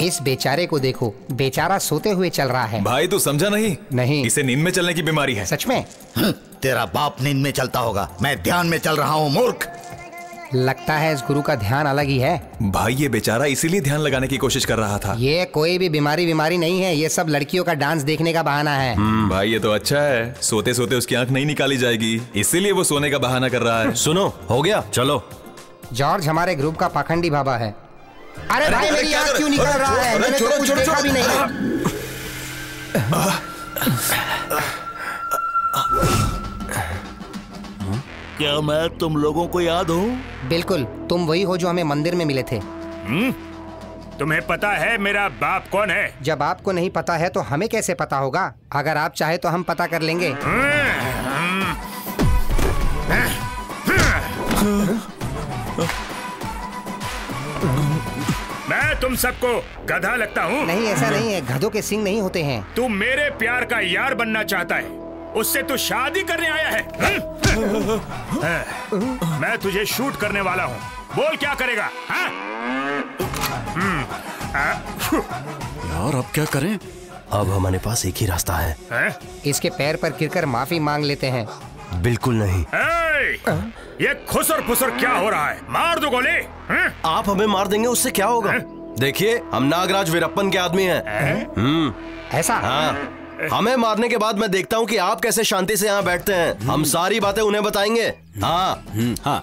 इस बेचारे को देखो, बेचारा सोते हुए चल रहा है। भाई तू समझा नहीं? नहीं, इसे नींद में चलने की बीमारी है। सच में? तेरा बाप नींद में चलता होगा, मैं ध्यान में चल रहा हूँ मूर्ख। लगता है इस गुरु का ध्यान अलग ही है। भाई ये बेचारा इसीलिए ध्यान लगाने की कोशिश कर रहा था। ये कोई भी बीमारी नहीं है, ये सब लड़कियों का डांस देखने का बहाना है। भाई ये तो अच्छा है, सोते सोते उसकी आंख नहीं निकाली जाएगी, इसीलिए वो सोने का बहाना कर रहा है। सुनो, हो गया, चलो। जॉर्ज हमारे ग्रुप का पाखंडी बाबा है। अरे भाई मेरी आंख क्यों निकल रहा है? मैंने तो कुछ देखा भी नहीं। क्या मैं तुम लोगों को याद हूँ? बिल्कुल, तुम वही हो जो हमें मंदिर में मिले थे। तुम्हें पता है मेरा बाप कौन है? जब आपको नहीं पता है तो हमें कैसे पता होगा? अगर आप चाहे तो हम पता कर लेंगे। मैं तुम सबको गधा लगता हूँ? नहीं, ऐसा नहीं है, गधों के सिंग नहीं होते हैं। तू मेरे प्यार का यार बनना चाहता है, उससे तू शादी करने आया है। मैं तुझे शूट करने वाला हूँ, बोल क्या करेगा? यार अब क्या करें? अब हमारे पास एक ही रास्ता है। इसके पैर पर गिरकर माफी मांग लेते हैं। बिल्कुल नहीं। ये खुसर फुसर क्या हो रहा है? मार दो गोली। आप हमें मार देंगे, उससे क्या होगा? देखिए, हम नागराज वीरप्पन के आदमी हैं। ऐसा? हाँ, हमें मारने के बाद मैं देखता हूँ कि आप कैसे शांति से यहाँ बैठते हैं। हम सारी बातें उन्हें बताएंगे। हाँ हाँ।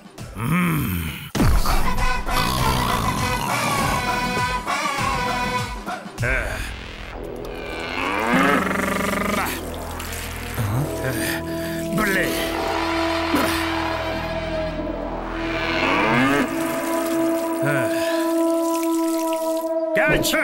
बल्ले। कैच।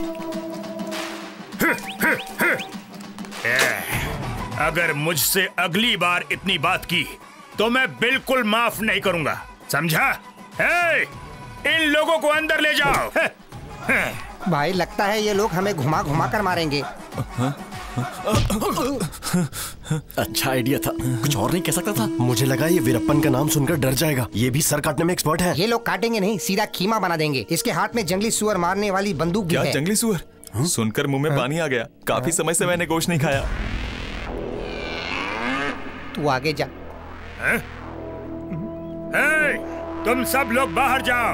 अगर मुझसे अगली बार इतनी बात की तो मैं बिल्कुल माफ नहीं करूंगा, समझा? इन लोगों को अंदर ले जाओ। भाई लगता है ये लोग हमें घुमा घुमा कर मारेंगे। अच्छा आइडिया था, कुछ और नहीं कह सकता था। मुझे लगा ये वीरप्पन का नाम सुनकर डर जाएगा। ये भी सर काटने में एक्सपर्ट है। ये लोग काटेंगे नहीं, सीधा कीमा बना देंगे। इसके हाथ में जंगली सुअर मारने वाली बंदूक भी है। क्या जंगली सुअर? सुनकर मुंह में पानी आ गया। काफी समय से मैंने गोश्त नहीं खाया। तू आगे जा। तुम सब लोग बाहर जाओ।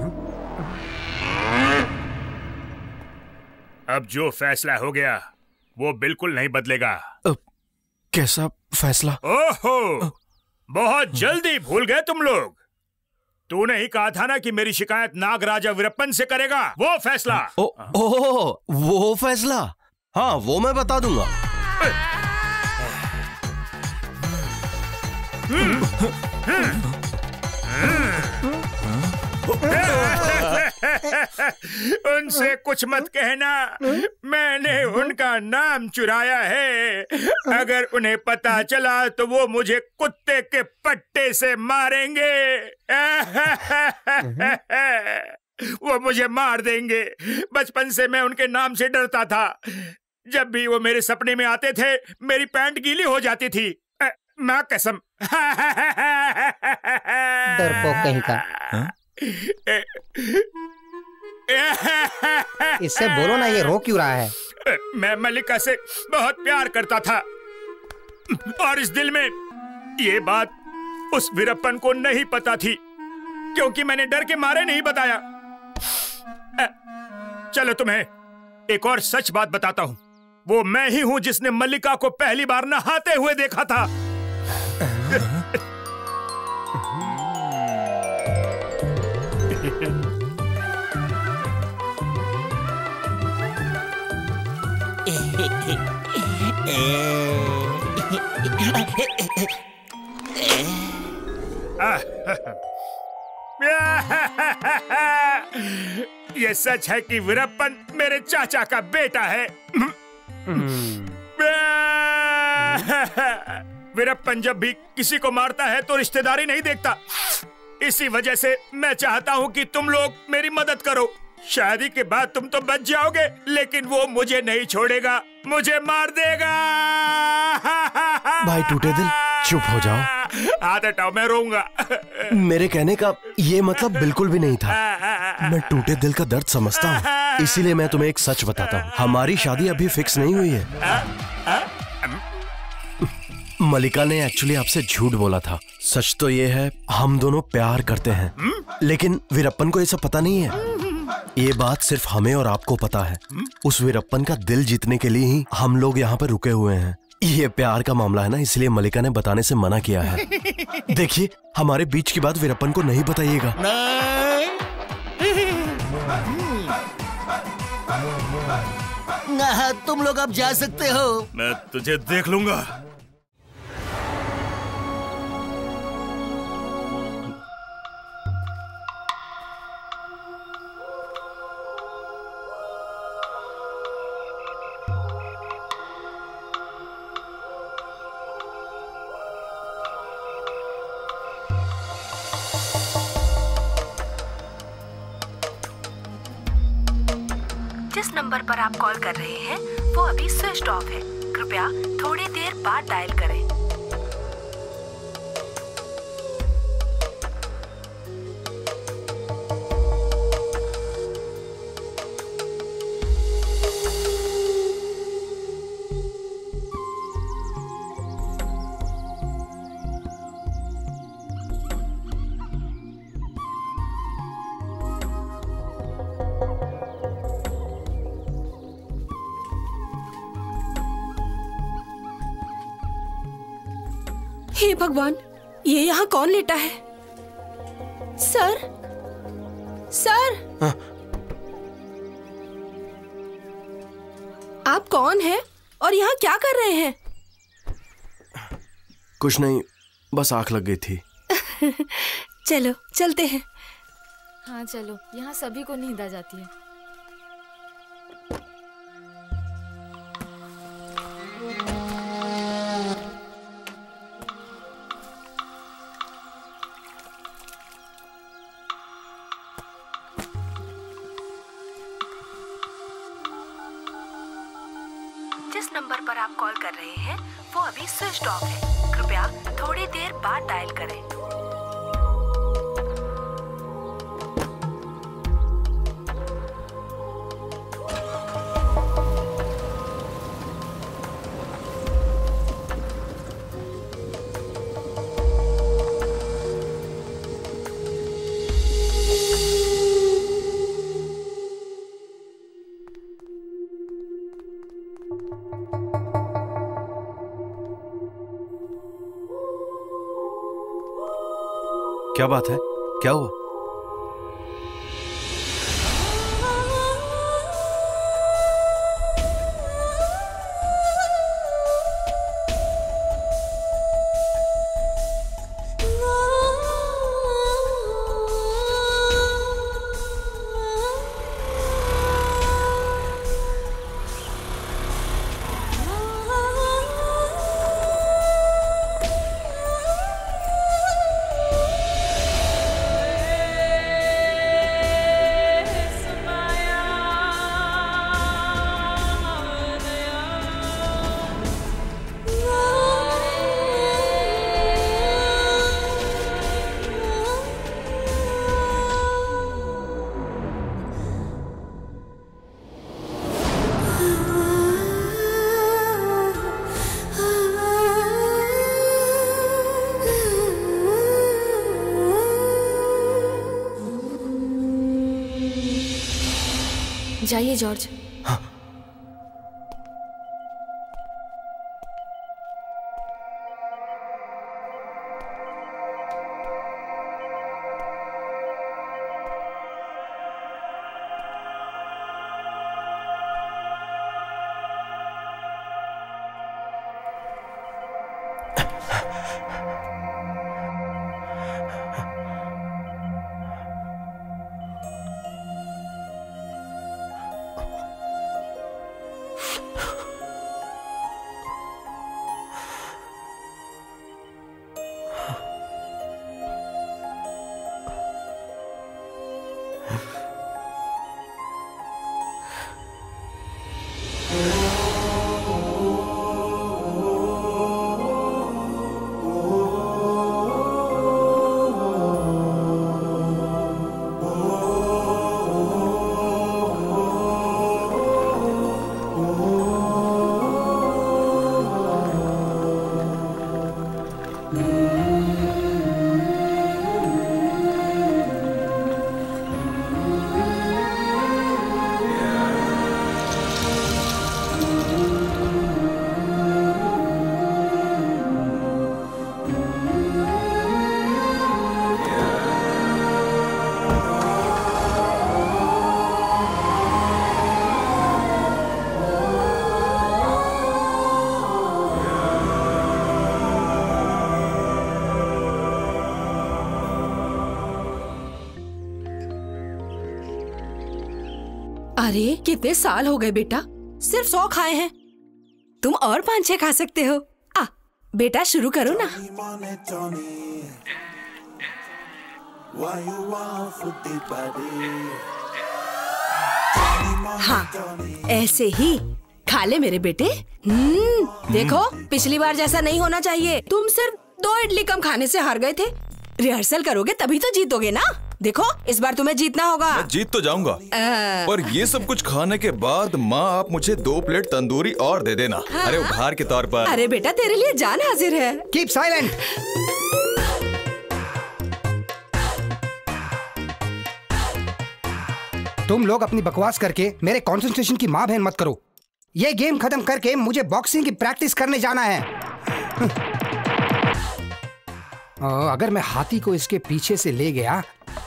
अब जो फैसला हो गया वो बिल्कुल नहीं बदलेगा। कैसा फैसला? ओहो, बहुत जल्दी भूल गए तुम लोग। तूने ही कहा था ना कि मेरी शिकायत नागराजा वीरप्पन से करेगा। वो फैसला। वो फैसला? हाँ, वो मैं बता दूंगा। उनसे कुछ मत कहना, मैंने उनका नाम चुराया है। अगर उन्हें पता चला तो वो मुझे कुत्ते के पट्टे से मारेंगे। वो मुझे मार देंगे। बचपन से मैं उनके नाम से डरता था। जब भी वो मेरे सपने में आते थे मेरी पैंट गीली हो जाती थी। माँ कसम। डरपोक कहीं का। इससे बोलो ना, ये रो क्यों रहा है? मैं मल्लिका से बहुत प्यार करता था और इस दिल में ये बात उस वीरप्पन को नहीं पता थी, क्योंकि मैंने डर के मारे नहीं बताया। चलो तुम्हें एक और सच बात बताता हूँ। वो मैं ही हूँ जिसने मल्लिका को पहली बार नहाते हुए देखा था। ये सच है कि वीरप्पन मेरे चाचा का बेटा है। वीरप्पन जब भी किसी को मारता है तो रिश्तेदारी नहीं देखता। इसी वजह से मैं चाहता हूँ कि तुम लोग मेरी मदद करो। शादी के बाद तुम तो बच जाओगे, लेकिन वो मुझे नहीं छोड़ेगा, मुझे मार देगा। भाई टूटे दिल, चुप हो जाओ। हाथ हटाओ, मैं रोऊंगा। मेरे कहने का ये मतलब बिल्कुल भी नहीं था। मैं टूटे दिल का दर्द समझता हूँ, इसीलिए मैं तुम्हें एक सच बताता हूँ। हमारी शादी अभी फिक्स नहीं हुई है। मलिका ने एक्चुअली आपसे झूठ बोला था। सच तो ये है, हम दोनों प्यार करते हैं, लेकिन वीरप्पन को ये सब पता नहीं है। ये बात सिर्फ हमें और आपको पता है। उस वीरप्पन का दिल जीतने के लिए ही हम लोग यहाँ पर रुके हुए हैं। ये प्यार का मामला है ना, इसलिए मलिका ने बताने से मना किया है। देखिए, हमारे बीच की बात वीरप्पन को नहीं बताइएगा। तुम लोग अब जा सकते हो। मैं तुझे देख लूंगा। जिस नंबर पर आप कॉल कर रहे हैं वो अभी स्विच ऑफ है। कृपया थोड़ी देर बाद डायल करें। हे भगवान, ये यहाँ कौन लेटा है? सर, सर, आप कौन हैं और यहाँ क्या कर रहे हैं? कुछ नहीं, बस आंख लग गई थी। चलो चलते हैं। हाँ चलो, यहाँ सभी को नींद आ जाती है। जिस नंबर पर आप कॉल कर रहे हैं वो अभी स्विच ऑफ है। कृपया थोड़ी देर बाद डायल करें। क्या बात है? क्या हुआ? जाइए जॉर्ज। हाँ। अरे कितने साल हो गए बेटा, सिर्फ 100 खाए हैं, तुम और 5-6 खा सकते हो। बेटा शुरू करो ना। हाँ, ऐसे ही खा ले मेरे बेटे। देखो पिछली बार जैसा नहीं होना चाहिए। तुम सिर्फ 2 इडली कम खाने से हार गए थे। रिहर्सल करोगे तभी तो जीतोगे ना। देखो इस बार तुम्हें जीतना होगा। मैं जीत तो जाऊंगा, पर ये सब कुछ खाने के बाद माँ आप मुझे 2 प्लेट तंदूरी और दे देना। हाँ? अरे उपहार के तौर पर। अरे बेटा तेरे लिए जान हाजिर है। Keep silent. तुम लोग अपनी बकवास करके मेरे कंसंट्रेशन की माँ बहन मत करो। ये गेम खत्म करके मुझे बॉक्सिंग की प्रैक्टिस करने जाना है। अगर मैं हाथी को इसके पीछे से ले गया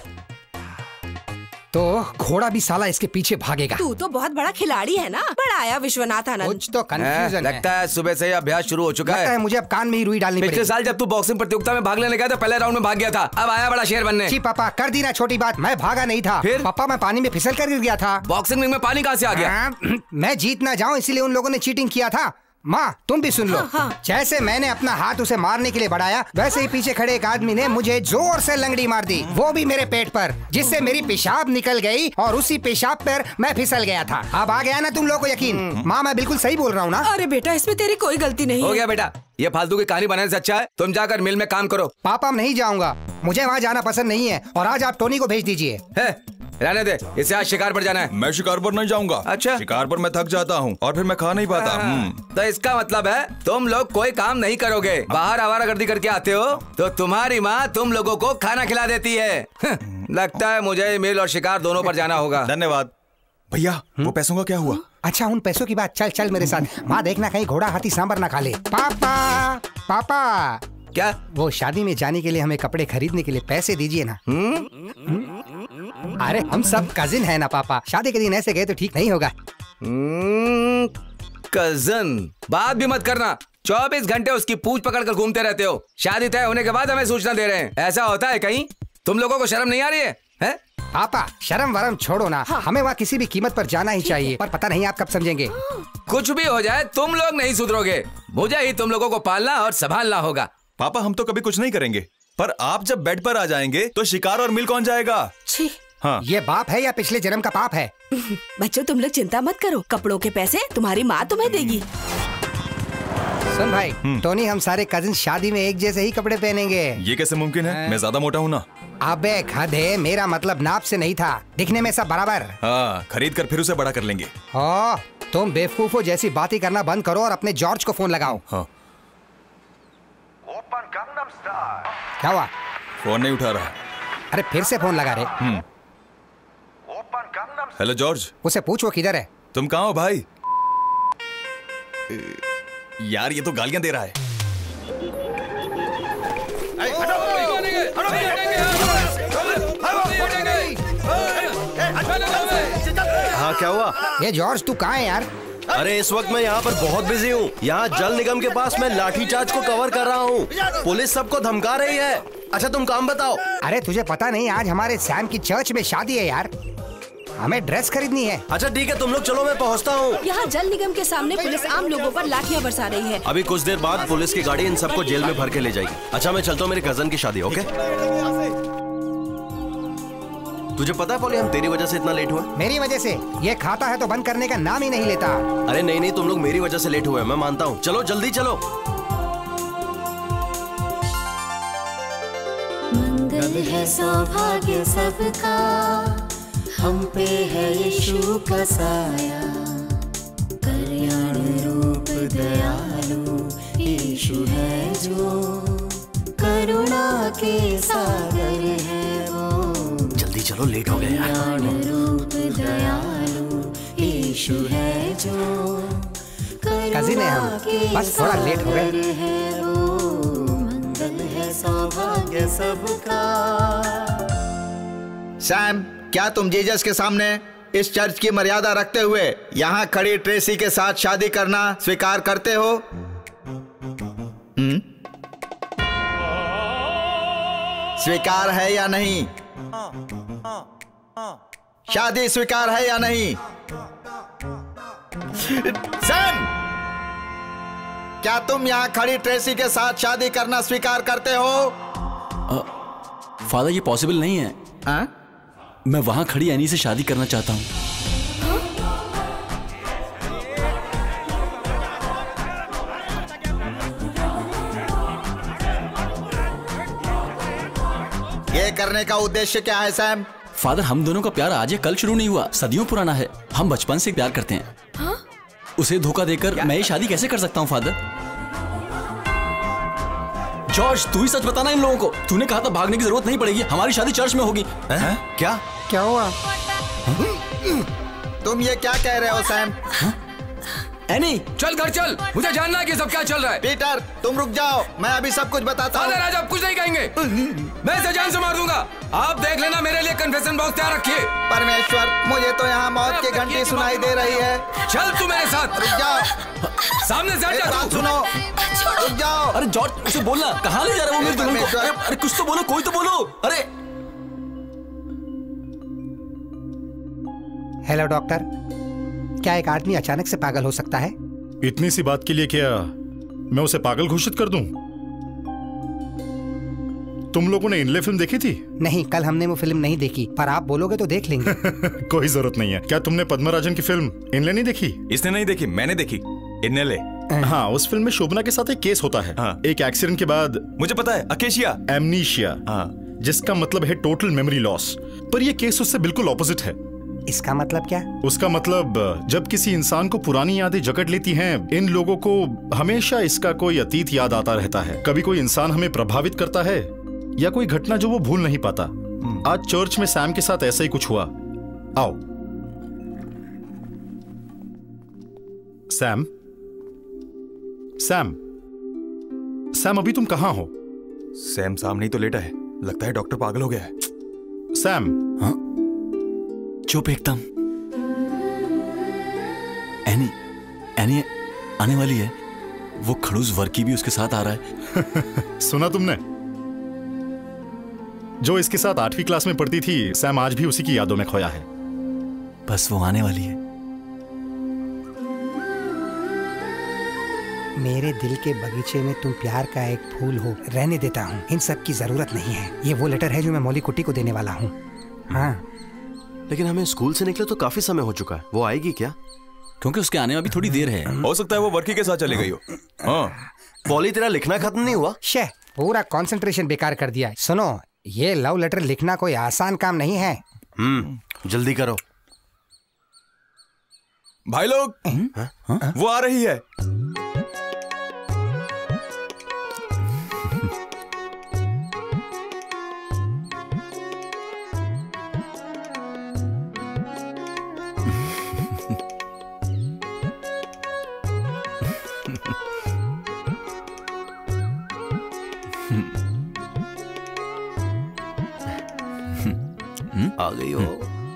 तो घोड़ा भी साला इसके पीछे भागेगा। तू तो बहुत बड़ा खिलाड़ी है ना। बड़ा आया विश्वनाथ आनंद। कुछ तो कंफ्यूजन है। लगता है सुबह से ही अभ्यास शुरू हो चुका है। मुझे अब कान में ही रुई डालनी पड़ेगी। पिछले साल जब तू बॉक्सिंग प्रतियोगिता में भाग लेने गया था, पहले राउंड में भाग गया था, अब आया बड़ा शेर बनने। जी पापा कर दी ना छोटी बात, मैं भागा नहीं था। फिर पापा मैं पानी में फिसल कर गिर गया था। बॉक्सिंग रिंग में पानी कहाँ से आ गया? मैं जीत ना जाऊं इसलिए उन लोगों ने चीटिंग किया था। माँ तुम भी सुन लो। हाँ। जैसे मैंने अपना हाथ उसे मारने के लिए बढ़ाया, वैसे ही पीछे खड़े एक आदमी ने मुझे जोर से लंगड़ी मार दी, वो भी मेरे पेट पर, जिससे मेरी पेशाब निकल गई और उसी पेशाब पर मैं फिसल गया था। अब आ गया ना तुम लोगों को यकीन? माँ मैं बिल्कुल सही बोल रहा हूँ ना? अरे बेटा इसमें तेरी कोई गलती नहीं हो गया बेटा, ये फालतू की कहानी बनाने से अच्छा है तुम जाकर मिल में काम करो। पापा मैं नहीं जाऊंगा, मुझे वहाँ जाना पसंद नहीं है और आज आप टोनी को भेज दीजिए। रहने दे, इसे आज शिकार पर जाना है। मैं शिकार पर नहीं जाऊंगा। अच्छा, शिकार पर मैं थक जाता हूँ और फिर मैं खा नहीं पाता। तो इसका मतलब है तुम लोग कोई काम नहीं करोगे, बाहर आवारागर्दी करके आते हो तो तुम्हारी माँ तुम लोगों को खाना खिला देती है। लगता है मुझे मिल और शिकार दोनों पर जाना होगा। धन्यवाद भैया। वो पैसों का क्या हुआ? अच्छा उन पैसों की बात, चल चल मेरे साथ। माँ देखना कहीं घोड़ा हाथी सांबर ना खा ले। पापा पापा क्या? वो शादी में जाने के लिए हमें कपड़े खरीदने के लिए पैसे दीजिए ना। अरे हम सब कजिन है ना पापा, शादी के दिन ऐसे गए तो ठीक नहीं होगा। कजन बात भी मत करना, 24 घंटे उसकी पूंछ पकड़कर घूमते रहते हो। शादी तय होने के बाद हमें सूचना दे रहे हैं, ऐसा होता है कहीं? तुम लोगों को शर्म नहीं आ रही है? पापा शर्म वरम छोड़ो ना। हाँ। हमें वहाँ किसी भी कीमत पर जाना ही चाहिए, पर पता नहीं आप कब समझेंगे। कुछ भी हो जाए तुम लोग नहीं सुधरोगे, मुझे ही तुम लोगों को पालना और संभालना होगा। पापा हम तो कभी कुछ नहीं करेंगे, पर आप जब बेड पर आ जाएंगे तो शिकार और मिल कौन जाएगा? हाँ। ये बाप है या पिछले जन्म का पाप है? बच्चों तुम लोग चिंता मत करो, कपड़ों के पैसे तुम्हारी माँ तुम्हें देगी। सुन भाई, टोनी हम सारे कजिन शादी में एक जैसे ही कपड़े पहनेंगे। ये कैसे मुमकिन है? मैं ज्यादा मोटा हूँ ना। अबे गधे, मेरा मतलब नाप से नहीं था, दिखने में सब बराबर। हाँ, खरीद कर फिर उसे बड़ा कर लेंगे। तुम बेवकूफो जैसी बातें करना बंद करो और अपने जॉर्ज को फोन लगाओ। हाँ। क्या हुआ? फोन नहीं उठा रहा। अरे फिर से फोन लगा रहे। Hello George. उसे पूछ वो किधर है। तुम कहाँ हो भाई? यार ये तो गालियां दे रहा है। हाँ क्या हुआ? ये जॉर्ज तू कहाँ है यार? अरे इस वक्त मैं यहाँ पर बहुत बिजी हूँ। यहाँ जल निगम के पास मैं लाठीचार्ज को कवर कर रहा हूँ। पुलिस सबको धमका रही है। अच्छा तुम काम बताओ। अरे तुझे पता नहीं आज हमारे सैम की चर्च में शादी है यार, हमें ड्रेस खरीदनी है। अच्छा ठीक है तुम लोग चलो, मैं पहुँचता हूँ। यहाँ जल निगम के सामने पुलिस आम लोगों पर लाठियाँ बरसा रही है। अभी कुछ देर बाद पुलिस की गाड़ी इन सबको जेल में भर के ले जाएगी। अच्छा मैं चलता हूँ, मेरे कजन की शादी। ओके तुझे पता है पॉली, हम तेरी वजह से इतना लेट हुआ। मेरी वजह से? ये खाता है तो बंद करने का नाम ही नहीं लेता। अरे नहीं नहीं, तुम लोग मेरी वजह से लेट हुए, मैं मानता हूँ। चलो जल्दी चलो। मंगल है सौभाग्य सबका, हम पे है यीशु का साया, कल्याण रूप दयालु यीशु है जो, करुणा के सागर है वो। जल्दी चलो, लेट हो गए यार। कल्याण रूप दयालु यीशु है जो, कजिन है हम, बस थोड़ा लेट हो गए। मंगल है सौभाग्य सबका। सैम, क्या तुम जीसस के सामने इस चर्च की मर्यादा रखते हुए यहाँ खड़ी ट्रेसी के साथ शादी करना स्वीकार करते हो? स्वीकार है या नहीं? शादी स्वीकार है या नहीं? सैम, क्या तुम यहाँ खड़ी ट्रेसी के साथ शादी करना स्वीकार करते हो? फादर, ये पॉसिबल नहीं है। मैं वहां खड़ी एनी से शादी करना चाहता हूँ। ये करने का उद्देश्य क्या है सैम? फादर, हम दोनों का प्यार आज या कल शुरू नहीं हुआ, सदियों पुराना है। हम बचपन से प्यार करते हैं। उसे धोखा देकर मैं ये शादी कैसे कर सकता हूँ फादर? जॉर्ज, तू ही सच बताना इन लोगों को। तूने कहा था भागने की जरूरत नहीं पड़ेगी, हमारी शादी चर्च में होगी। क्या हुआ? तुम ये क्या कह रहे हो सैम? एनी, चल घर चल, मुझे जानना है कि सब क्या चल रहा है। पीटर, तुम रुक जाओ, मैं अभी सब कुछ बताता हूँ। आज आप कुछ नहीं कहेंगे, मैं इसे जान से मार दूंगा। आप देख लेना, मेरे लिए कन्फेशन बॉक्स तैयार रखिए। परमेश्वर, मुझे तो यहाँ मौत की घंटी सुनाई दे रही है। चल तू मेरे साथ। रुक जाओ, सामने से हट जा। सुनो, रुक जाओ। अरे जॉर्ज, उसे बोलना, कहाँ ले जा रहा है वो मेरे दुल्हन को? अरे कुछ तो बोलो, कोई तो बोलो। अरे हेलो डॉक्टर, क्या एक आदमी अचानक से पागल हो सकता है? इतनी सी बात के लिए क्या मैं उसे पागल घोषित कर दूं? तुम लोगों ने इनले फिल्म देखी थी? नहीं, कल हमने वो फिल्म नहीं देखी, पर आप बोलोगे तो देख लेंगे। कोई जरूरत नहीं है। क्या तुमने पद्मराजन की फिल्म इनले नहीं देखी? इसने नहीं देखी, मैंने देखी इनले। हाँ, उस फिल्म में शोभना के साथ एक केस होता है। हाँ। एक एक्सीडेंट के बाद, मुझे पता है, अकेशिया, एमनीशिया, जिसका मतलब है टोटल मेमोरी लॉस। पर यह केस उससे बिल्कुल ऑपोजिट है। इसका मतलब क्या? उसका मतलब जब किसी इंसान को पुरानी यादें जकड़ लेती हैं, इन लोगों को हमेशा इसका कोई अतीत याद आता रहता है। कभी कोई इंसान हमें प्रभावित करता है या कोई घटना जो वो भूल नहीं पाता। आज चर्च में सैम के साथ ऐसा ही कुछ हुआ। आओ सैम। सैम, सैम, अभी तुम कहां हो? सैम सामने ही तो लेटा है, लगता है डॉक्टर पागल हो गया है। सैम। हाँ? चुप एकदम। एनी आने वाली है। वो खड़ूस वर्की भी उसके साथ आ रहा है। सुना तुमने? जो इसके साथ 8वीं क्लास में पढ़ती थी, सैम आज भी उसी की यादों में खोया है। बस वो आने वाली है। मेरे दिल के बगीचे में तुम प्यार का एक फूल हो, रहने देता हूँ। इन सब की जरूरत नहीं है। ये वो लेटर है जो मैं मौली कुट्टी को देने वाला हूँ। हाँ, लेकिन हमें स्कूल से निकले तो काफी समय हो चुका है। वो आएगी क्या? क्योंकि उसके आने में अभी थोड़ी देर है। हो सकता है वो वर्की के साथ चली गई हो। हाँ। पॉली, तेरा लिखना खत्म नहीं हुआ? पूरा कंसंट्रेशन बेकार कर दिया है। सुनो, ये लव लेटर लिखना कोई आसान काम नहीं है। जल्दी करो भाई लोग। वो आ रही है। आ गई हो।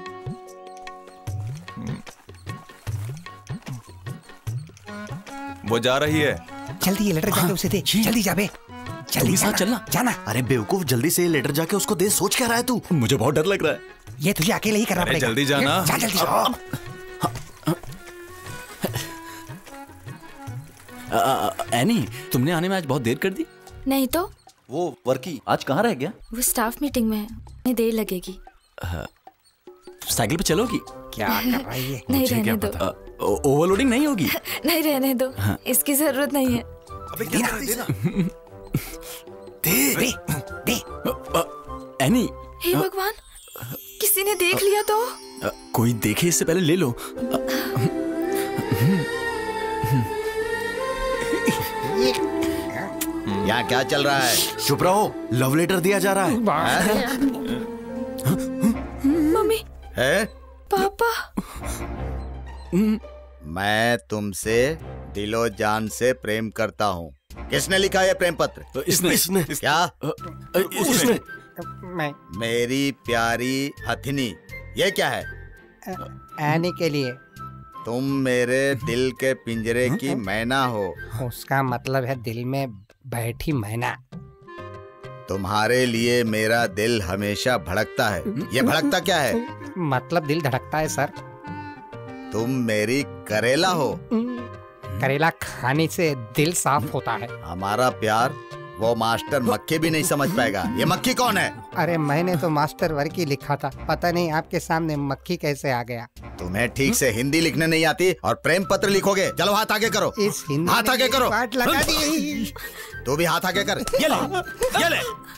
वो जा रही है। जल्दी ये लेटर जाके उसे दे। जल्दी जा बे, जल्दी साथ चलना। जाना। अरे बेवकूफ, जल्दी से ये लेटर जाके उसको दे। सोच क्या रहा है तू? मुझे बहुत डर लग रहा है। ये तुझे अकेले ही करना पड़ेगा। जल्दी जाना। जा जल्दी जा। एनी, तुमने आने में आज बहुत देर कर दी। नहीं तो वो वर्की आज कहाँ रह गया? वो स्टाफ मीटिंग में है, उन्हें देर लगेगी। साइकिल पे चलोगी? क्या कर रही है? नहीं, रहने दो। ओवरलोडिंग नहीं होगी? नहीं, रहने दो। हाँ। इसकी जरूरत नहीं है। अबे क्या कर देना। दे दे। एनी, हे भगवान, किसी ने देख लिया तो? कोई देखे इससे पहले ले लो। यहाँ क्या चल रहा है? चुप रहो, लव लेटर दिया जा रहा है। मम्मी, है? पापा। मैं तुमसे दिलो जान से प्रेम करता हूँ। किसने लिखा है प्रेम पत्र? इसने। क्या? इसने। मेरी प्यारी हथिनी, ये क्या है? आने के लिए। तुम मेरे दिल के पिंजरे की मैना हो। उसका मतलब है दिल में बैठी मैना। तुम्हारे लिए मेरा दिल हमेशा भड़कता है। ये भड़कता क्या है? मतलब दिल धड़कता है सर। तुम मेरी करेला हो। करेला खाने से दिल साफ होता है। हमारा प्यार वो मास्टर मक्खी भी नहीं समझ पाएगा। ये मक्खी कौन है? अरे मैंने तो मास्टर वर्क ही लिखा था, पता नहीं आपके सामने मक्खी कैसे आ गया। तुम्हें ठीक से हिंदी लिखने नहीं आती और प्रेम पत्र लिखोगे। चलो हाथ आगे करो। इस हिंदी हाथ आगे करो। पार्ट लगा दी। तू भी हाथ आगे कर। ये ले।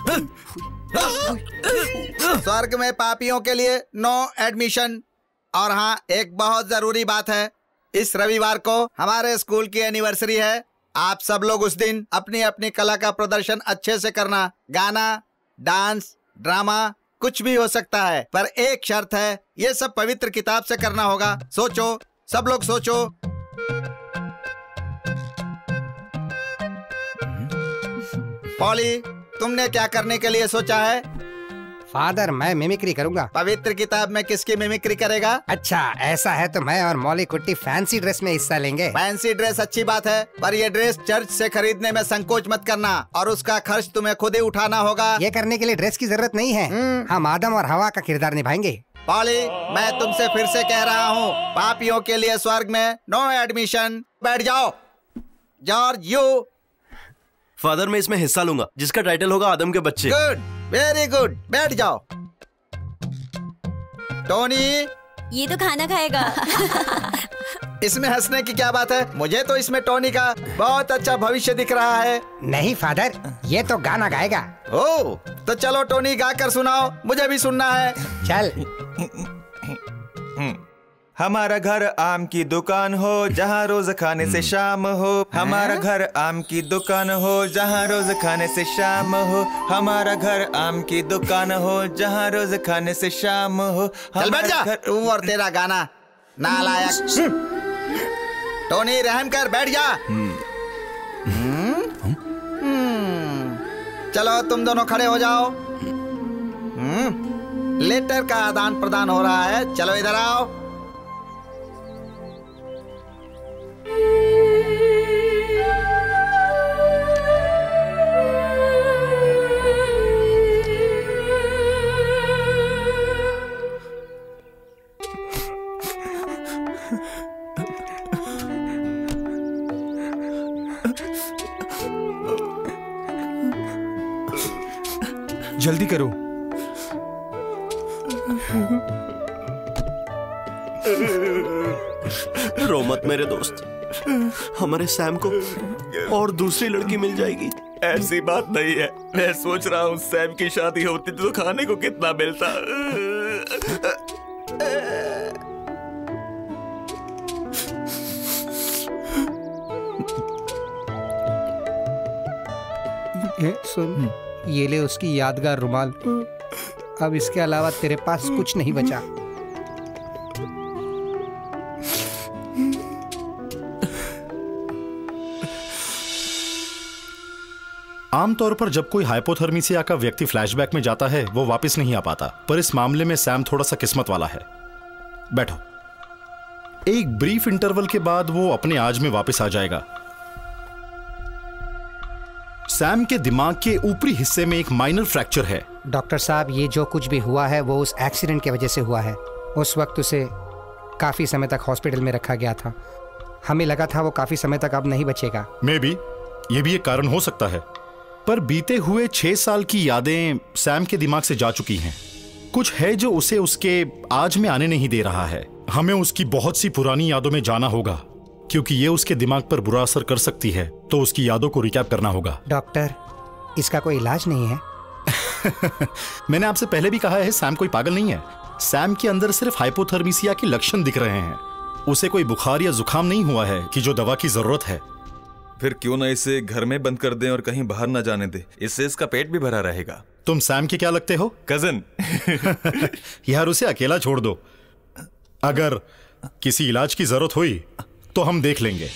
स्वर्ग में पापियों के लिए नो एडमिशन। और हाँ, एक बहुत जरूरी बात है, इस रविवार को हमारे स्कूल की एनिवर्सरी है। आप सब लोग उस दिन अपनी अपनी कला का प्रदर्शन अच्छे से करना। गाना, डांस, ड्रामा कुछ भी हो सकता है, पर एक शर्त है, ये सब पवित्र किताब से करना होगा। सोचो, सब लोग सोचो। पॉली, तुमने क्या करने के लिए सोचा है? फादर, मैं मिमिक्री करूंगा। पवित्र किताब में किसकी मिमिक्री करेगा? अच्छा, ऐसा है तो मैं और मौली कुट्टी फैंसी ड्रेस में हिस्सा लेंगे। फैंसी ड्रेस अच्छी बात है, पर ये ड्रेस चर्च से खरीदने में संकोच मत करना और उसका खर्च तुम्हें खुद ही उठाना होगा। ये करने के लिए ड्रेस की जरूरत नहीं है, हम आदम और हवा का किरदार निभाएंगे। पॉली, मैं तुमसे फिर से कह रहा हूँ, पापियों के लिए स्वर्ग में नो एडमिशन। बैठ जाओ। George, you. फादर, मैं इसमें हिस्सा लूंगा, जिसका टाइटल होगा आदम के बच्चे। Good, very good. बैठ जाओ। टोनी, ये तो खाना खाएगा। इसमें हंसने की क्या बात है? मुझे तो इसमें टोनी का बहुत अच्छा भविष्य दिख रहा है। नहीं फादर, ये तो गाना गाएगा। ओह, तो चलो टोनी गा कर सुनाओ, मुझे भी सुनना है। चल। हमारा घर आम की दुकान हो, जहाँ रोज खाने से शाम हो। हमारा घर आम की दुकान हो, जहाँ रोज खाने से शाम हो। हमारा घर आम की दुकान हो, जहाँ रोज खाने से शाम हो। चल बैठ जा, तू और तेरा गाना, नालायक। टोनी, रहम कर, बैठ जा। चलो तुम दोनों खड़े हो जाओ। लेटर का आदान प्रदान हो रहा है, चलो इधर आओ। जल्दी करो। रो मत मेरे दोस्त, हमारे सैम को और दूसरी लड़की मिल जाएगी। ऐसी बात नहीं है, मैं सोच रहा हूँ सैम की शादी होती तो खाने को कितना मिलता। सुन, ये ले उसकी यादगार रुमाल। अब इसके अलावा तेरे पास कुछ नहीं बचा। आमतौर पर जब कोई हाइपोथर्मिसिया का व्यक्ति फ्लैशबैक में जाता है, वो वापस नहीं आ पाता, पर इस मामले में सैम थोड़ा सा किस्मत वाला है। बैठो। एक ब्रीफ इंटरवल के बाद वो अपने आज में वापस आ जाएगा। सैम के दिमाग के ऊपरी हिस्से में एक माइनर फ्रैक्चर है। डॉक्टर साहब, ये जो कुछ भी हुआ है वो उस एक्सीडेंट की वजह से हुआ है। उस वक्त उसे काफी समय तक हॉस्पिटल में रखा गया था। हमें लगा था वो काफी समय तक अब नहीं बचेगा। मे बी ये भी एक कारण हो सकता है, पर बीते हुए 6 साल की यादें सैम के दिमाग से जा चुकी हैं। कुछ है जो उसे उसके आज में आने नहीं दे रहा है। हमें उसकी बहुत सी पुरानी यादों में जाना होगा, क्योंकि ये उसके दिमाग पर बुरा असर कर सकती है, तो उसकी यादों को रिकैप करना होगा। डॉक्टर, इसका कोई इलाज नहीं है? मैंने आपसे पहले भी कहा है, सैम कोई पागल नहीं है। सैम के अंदर सिर्फ हाइपोथर्मिसिया के लक्षण दिख रहे हैं। उसे कोई बुखार या जुकाम नहीं हुआ है कि जो दवा की जरूरत है। फिर क्यों ना इसे घर में बंद कर दें और कहीं बाहर ना जाने दे, इससे इसका पेट भी भरा रहेगा। तुम सैम के क्या लगते हो? कजन। यार, उसे अकेला छोड़ दो। अगर किसी इलाज की जरूरत हुई तो हम देख लेंगे।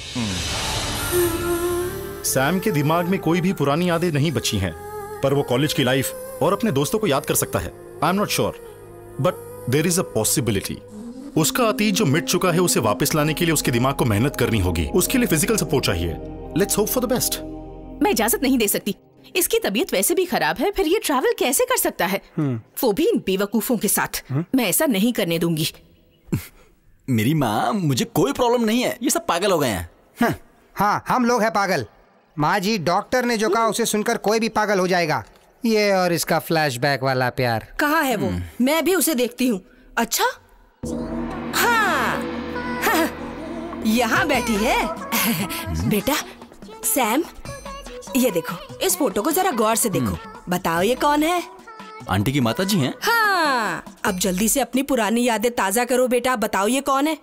सैम के दिमाग में कोई भी पुरानी यादें नहीं बची हैं, पर वो कॉलेज की लाइफ और अपने दोस्तों को याद कर सकता है। I am not sure, but there is a possibility. उसका अतीत जो मिट चुका है, उसे वापस लाने के लिए उसके दिमाग को मेहनत करनी होगी। उसके लिए फिजिकल सपोर्ट चाहिए। Let's hope for the best. मैं इजाजत नहीं दे सकती। इसकी तबीयत वैसे भी खराब है, फिर ये ट्रैवल कैसे कर सकता है? वो भी इन बेवकूफों के साथ। मैं ऐसा नहीं करने दूंगी। मेरी माँ, मुझे कोई प्रॉब्लम नहीं है, ये सब पागल हो गए हैं। हाँ, हम लोग हैं पागल। माँ जी, डॉक्टर ने जो कहा उसे सुनकर कोई भी पागल हो जाएगा। ये और इसका फ्लैशबैक वाला प्यार। कहाँ है वो? मैं भी उसे देखती हूँ। अच्छा, हाँ, यहाँ बैठी है। बेटा सैम, ये देखो, इस फोटो को जरा गौर से देखो। बताओ ये कौन है? आंटी की माता जी हैं। हाँ, अब जल्दी से अपनी पुरानी यादें ताजा करो बेटा। बताओ ये कौन है?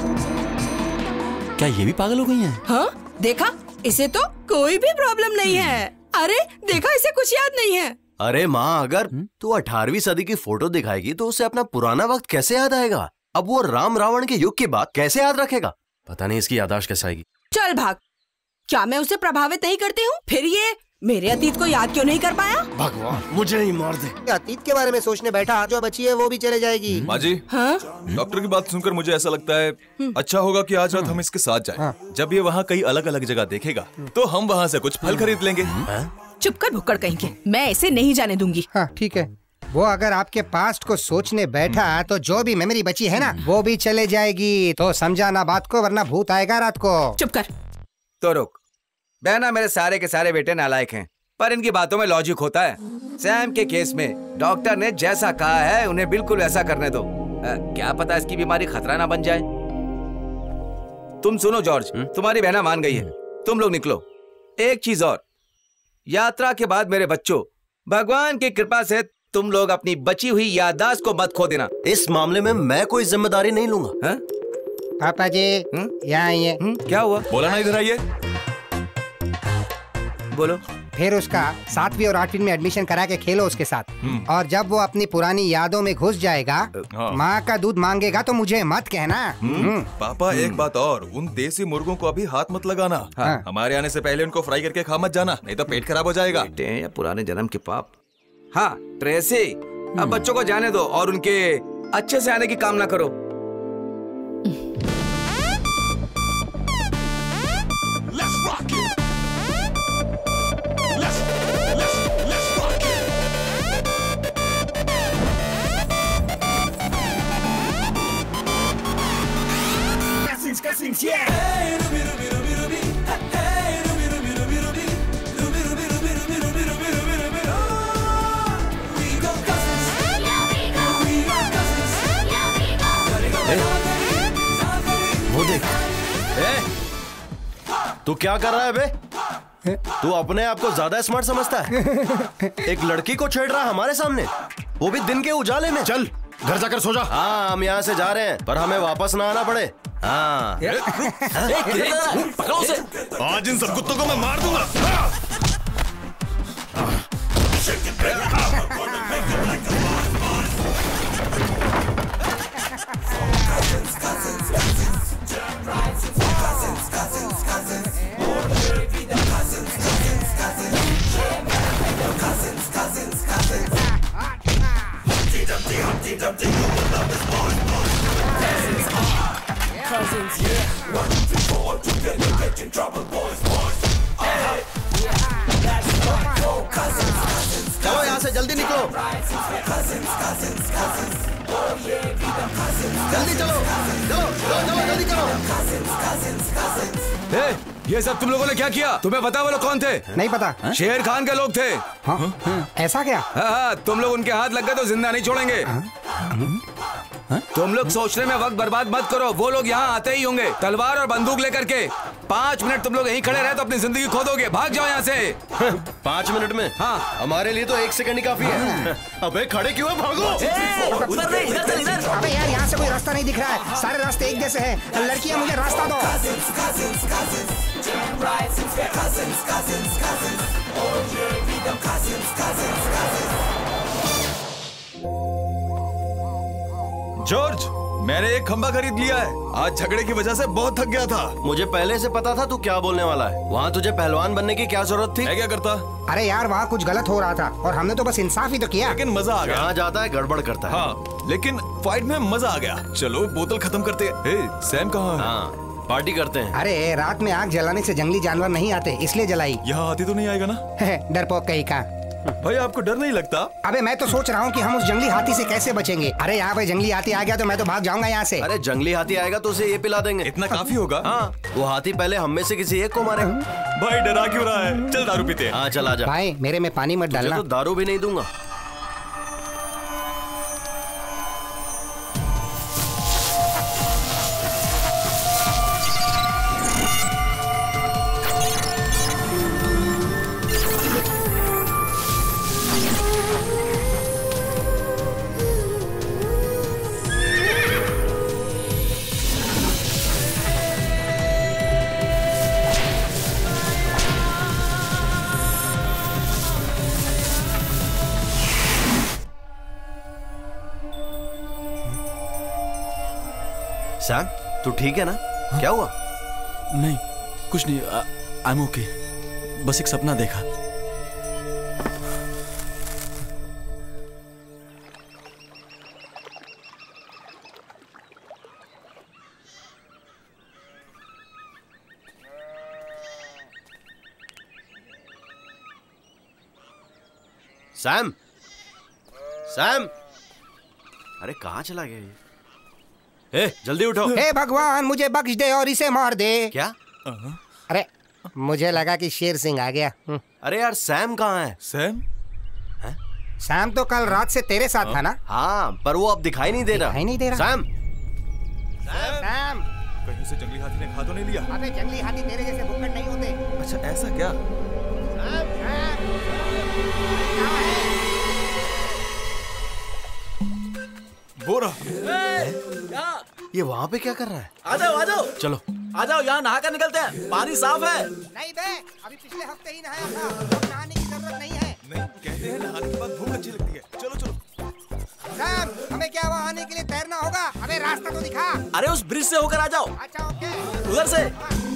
क्या ये भी पागल हो गई हैं? हाँ, देखा, इसे तो कोई भी प्रॉब्लम नहीं है। अरे देखा, इसे कुछ याद नहीं है। अरे माँ, अगर तू 18वीं सदी की फोटो दिखाएगी तो उसे अपना पुराना वक्त कैसे याद आएगा? अब वो राम रावण के युग की बात कैसे याद रखेगा? पता नहीं इसकी याददाश्त कैसे आएगी। चल भाग। क्या मैं उसे प्रभावित नहीं करती हूँ? फिर ये मेरे अतीत को याद क्यों नहीं कर पाया? भगवान, मुझे ही मार दे। अतीत के बारे में सोचने बैठा, जो बची है वो भी चले जाएगी। माँ जी, हाँ? डॉक्टर की बात सुनकर मुझे ऐसा लगता है अच्छा होगा कि आज रात हम इसके साथ जाएं। जब ये वहाँ कई अलग अलग जगह देखेगा तो हम वहाँ से कुछ फल खरीद लेंगे। चुप कर भुक्कड़ कहीं के, मैं इसे नहीं जाने दूंगी। हाँ ठीक है, वो अगर आपके पास्ट को सोचने बैठा तो जो भी मेमोरी बची है ना वो भी चले जाएगी। तो समझाना बात को, वरना भूत आएगा रात को। चुप कर। तो रुक बहना, मेरे सारे के सारे बेटे नालायक हैं, पर इनकी बातों में लॉजिक होता है। सैम के केस में डॉक्टर ने जैसा कहा है उन्हें बिल्कुल वैसा करने दो। क्या पता इसकी बीमारी खतरा ना बन जाए। तुम सुनो जॉर्ज, तुम्हारी बहना मान गई है, तुम लोग निकलो। एक चीज और, यात्रा के बाद मेरे बच्चों, भगवान की कृपा से तुम लोग अपनी बची हुई याददाश्त को मत खो देना। इस मामले में मैं कोई जिम्मेदारी नहीं लूंगा। पापा जी यहाँ आइए। क्या हुआ? बोला ना, इधर आइए। बोलो। फिर उसका 7वीं और 8वीं में एडमिशन करा के खेलो उसके साथ। और जब वो अपनी पुरानी यादों में घुस जाएगा, माँ का दूध मांगेगा तो मुझे मत कहना। पापा एक बात और, उन देसी मुर्गों को अभी हाथ मत लगाना। हमारे आने से पहले उनको फ्राई करके खा मत जाना, नहीं तो पेट खराब हो जाएगा। या पुराने जन्म के पाप। हाँ ट्रेसी, अब बच्चों को जाने दो और उनके अच्छे से आने की कामना करो। वो देख, तू क्या कर रहा है बे? तू अपने आप को ज्यादा स्मार्ट समझता है? एक लड़की को छेड़ रहा है हमारे सामने, वो भी दिन के उजाले में। चल घर जाकर सो जा। हाँ, हम यहाँ से जा रहे हैं, पर हमें वापस ना आना पड़े। हाँ। पकड़ो उसे। आज इन सब कुत्तों को मैं मार दूंगा। चलो यहाँ से जल्दी निकलो। जल्दी चलो, चलो चलो जल्दी करो। ये सब तुम लोगों ने क्या किया? तुम्हें पता वो लोग कौन थे? नहीं पता। शेर खान के लोग थे। ऐसा क्या? हाँ, तुम लोग उनके हाथ लग गए तो जिंदा नहीं छोड़ेंगे। तुम लोग सोचने में वक्त बर्बाद मत करो, वो लोग यहाँ आते ही होंगे तलवार और बंदूक लेकर के। 5 मिनट तुम लोग यहीं खड़े रहे तो अपनी जिंदगी खो दोगे। भाग जाओ यहाँ से। 5 मिनट में? हाँ, हमारे लिए तो 1 सेकंड ही काफी है। अबे खड़े क्यों है? भागो। उधर नहीं, इधर चल, इधर। अबे यार, यहाँ से कोई रास्ता नहीं दिख रहा है, सारे रास्ते एक जैसे हैं। लड़कियाँ, मुझे रास्ता दो। जॉर्ज, मैंने एक खंबा खरीद लिया है। आज झगड़े की वजह से बहुत थक गया था। मुझे पहले से पता था तू क्या बोलने वाला है। वहाँ तुझे पहलवान बनने की क्या जरूरत थी? मैं क्या करता? अरे यार, वहाँ कुछ गलत हो रहा था और हमने तो बस इंसाफ ही तो किया। लेकिन मजा आ गया। जहाँ जाता है गड़बड़ करता है। हाँ, लेकिन फाइट में मजा आ गया। चलो बोतल खत्म करते हैं। सैम कहाँ है? हाँ, पार्टी करते हैं। अरे रात में आग जलाने से जंगली जानवर नहीं आते, इसलिए जलाई। यहाँ हाथी तो नहीं आएगा ना? डरपोक कहीं का। भाई आपको डर नहीं लगता? अबे मैं तो सोच रहा हूँ कि हम उस जंगली हाथी से कैसे बचेंगे। अरे यहाँ पे जंगली हाथी आ गया तो मैं तो भाग जाऊंगा यहाँ से। अरे जंगली हाथी आएगा तो उसे ये पिला देंगे। इतना काफी होगा? हाँ, वो हाथी पहले हम में से किसी एक को मारे। भाई डरा क्यों रहा है? चल दारू पीते हैं। हाँ चल आजा। भाई मेरे में पानी मत डालना। तो दारू भी नहीं दूंगा। सैम, तू ठीक है ना? हाँ? क्या हुआ? नहीं, कुछ नहीं। I am okay. बस एक सपना देखा। सैम, सैम, अरे कहाँ चला गया ये? ए, जल्दी उठो। हे भगवान मुझे बख्श दे और इसे मार दे। क्या? अरे मुझे लगा कि शेर सिंह आ गया। अरे यार सैम कहाँ है? सैम? सैम तो कल रात से तेरे साथ था ना? हाँ, पर वो अब दिखाई नहीं दे रहा। दिखाई नहीं दे रहा? सैम, सैम, कहीं उसे जंगली हाथी ने खा तो नहीं लिया? अबे जंगली हाथी तेरे जैसे भुक्कड़ नहीं होते। अच्छा ऐसा क्या? बोरा, ये वहाँ पे क्या कर रहा है? आ जाओ, आ जाओ। चलो आ जाओ, यहाँ नहा कर निकलते हैं। पानी साफ है। नहीं बे, अभी पिछले हफ्ते ही नहाया था। अब नहाने की जरूरत नहीं है। नहीं कहते हैं नहाने के बाद भूख अच्छी लगती है। चलो चलो। सैम, हमें क्या वहाँ आने के लिए तैरना होगा? अबे रास्ता तो दिखा। अरे उस ब्रिज से होकर आ जाओ। अच्छा ओके। उधर से।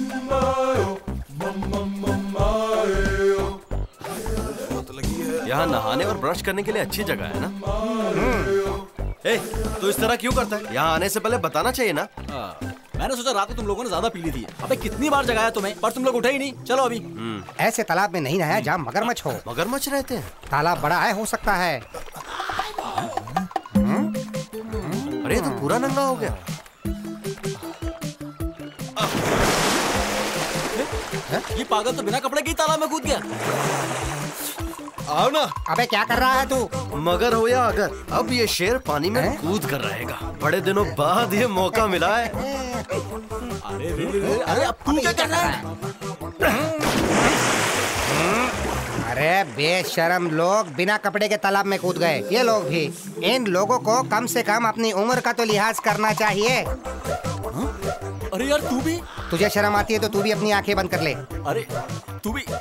यहाँ नहाने और ब्रश करने के लिए अच्छी जगह है ना? ए, तो इस तरह क्यों करता है? यहाँ आने से पहले बताना चाहिए ना? मैंने सोचा रात को तुम लोगों ने ज्यादा पी ली थी। अबे कितनी बार जगाया तुम्हें, पर तुम लोग उठे ही नहीं। चलो अभी। ऐसे तालाब में नहीं नहाया जहाँ मगरमच्छ हो। मगरमच्छ रहते हैं? तालाब बड़ा है, हो सकता है। अरे तो पूरा नंगा हो गया। ये पागल तो बिना कपड़े के तालाब में कूद गया। आओ ना। अबे क्या कर रहा है तू? मगर हो या अगर, अब ये शेर पानी में कूद कर रहेगा। बड़े दिनों बाद ये मौका मिला है। अरे अब तू क्या कर रहा है? अरे बेशरम लोग बिना कपड़े के तालाब में कूद गए। ये लोग भी। इन लोगों को कम से कम अपनी उम्र का तो लिहाज करना चाहिए। अरे यार तू भी? तुझे शर्म आती है तो तू भी अपनी आंखें बंद कर ले। अरे तू भी।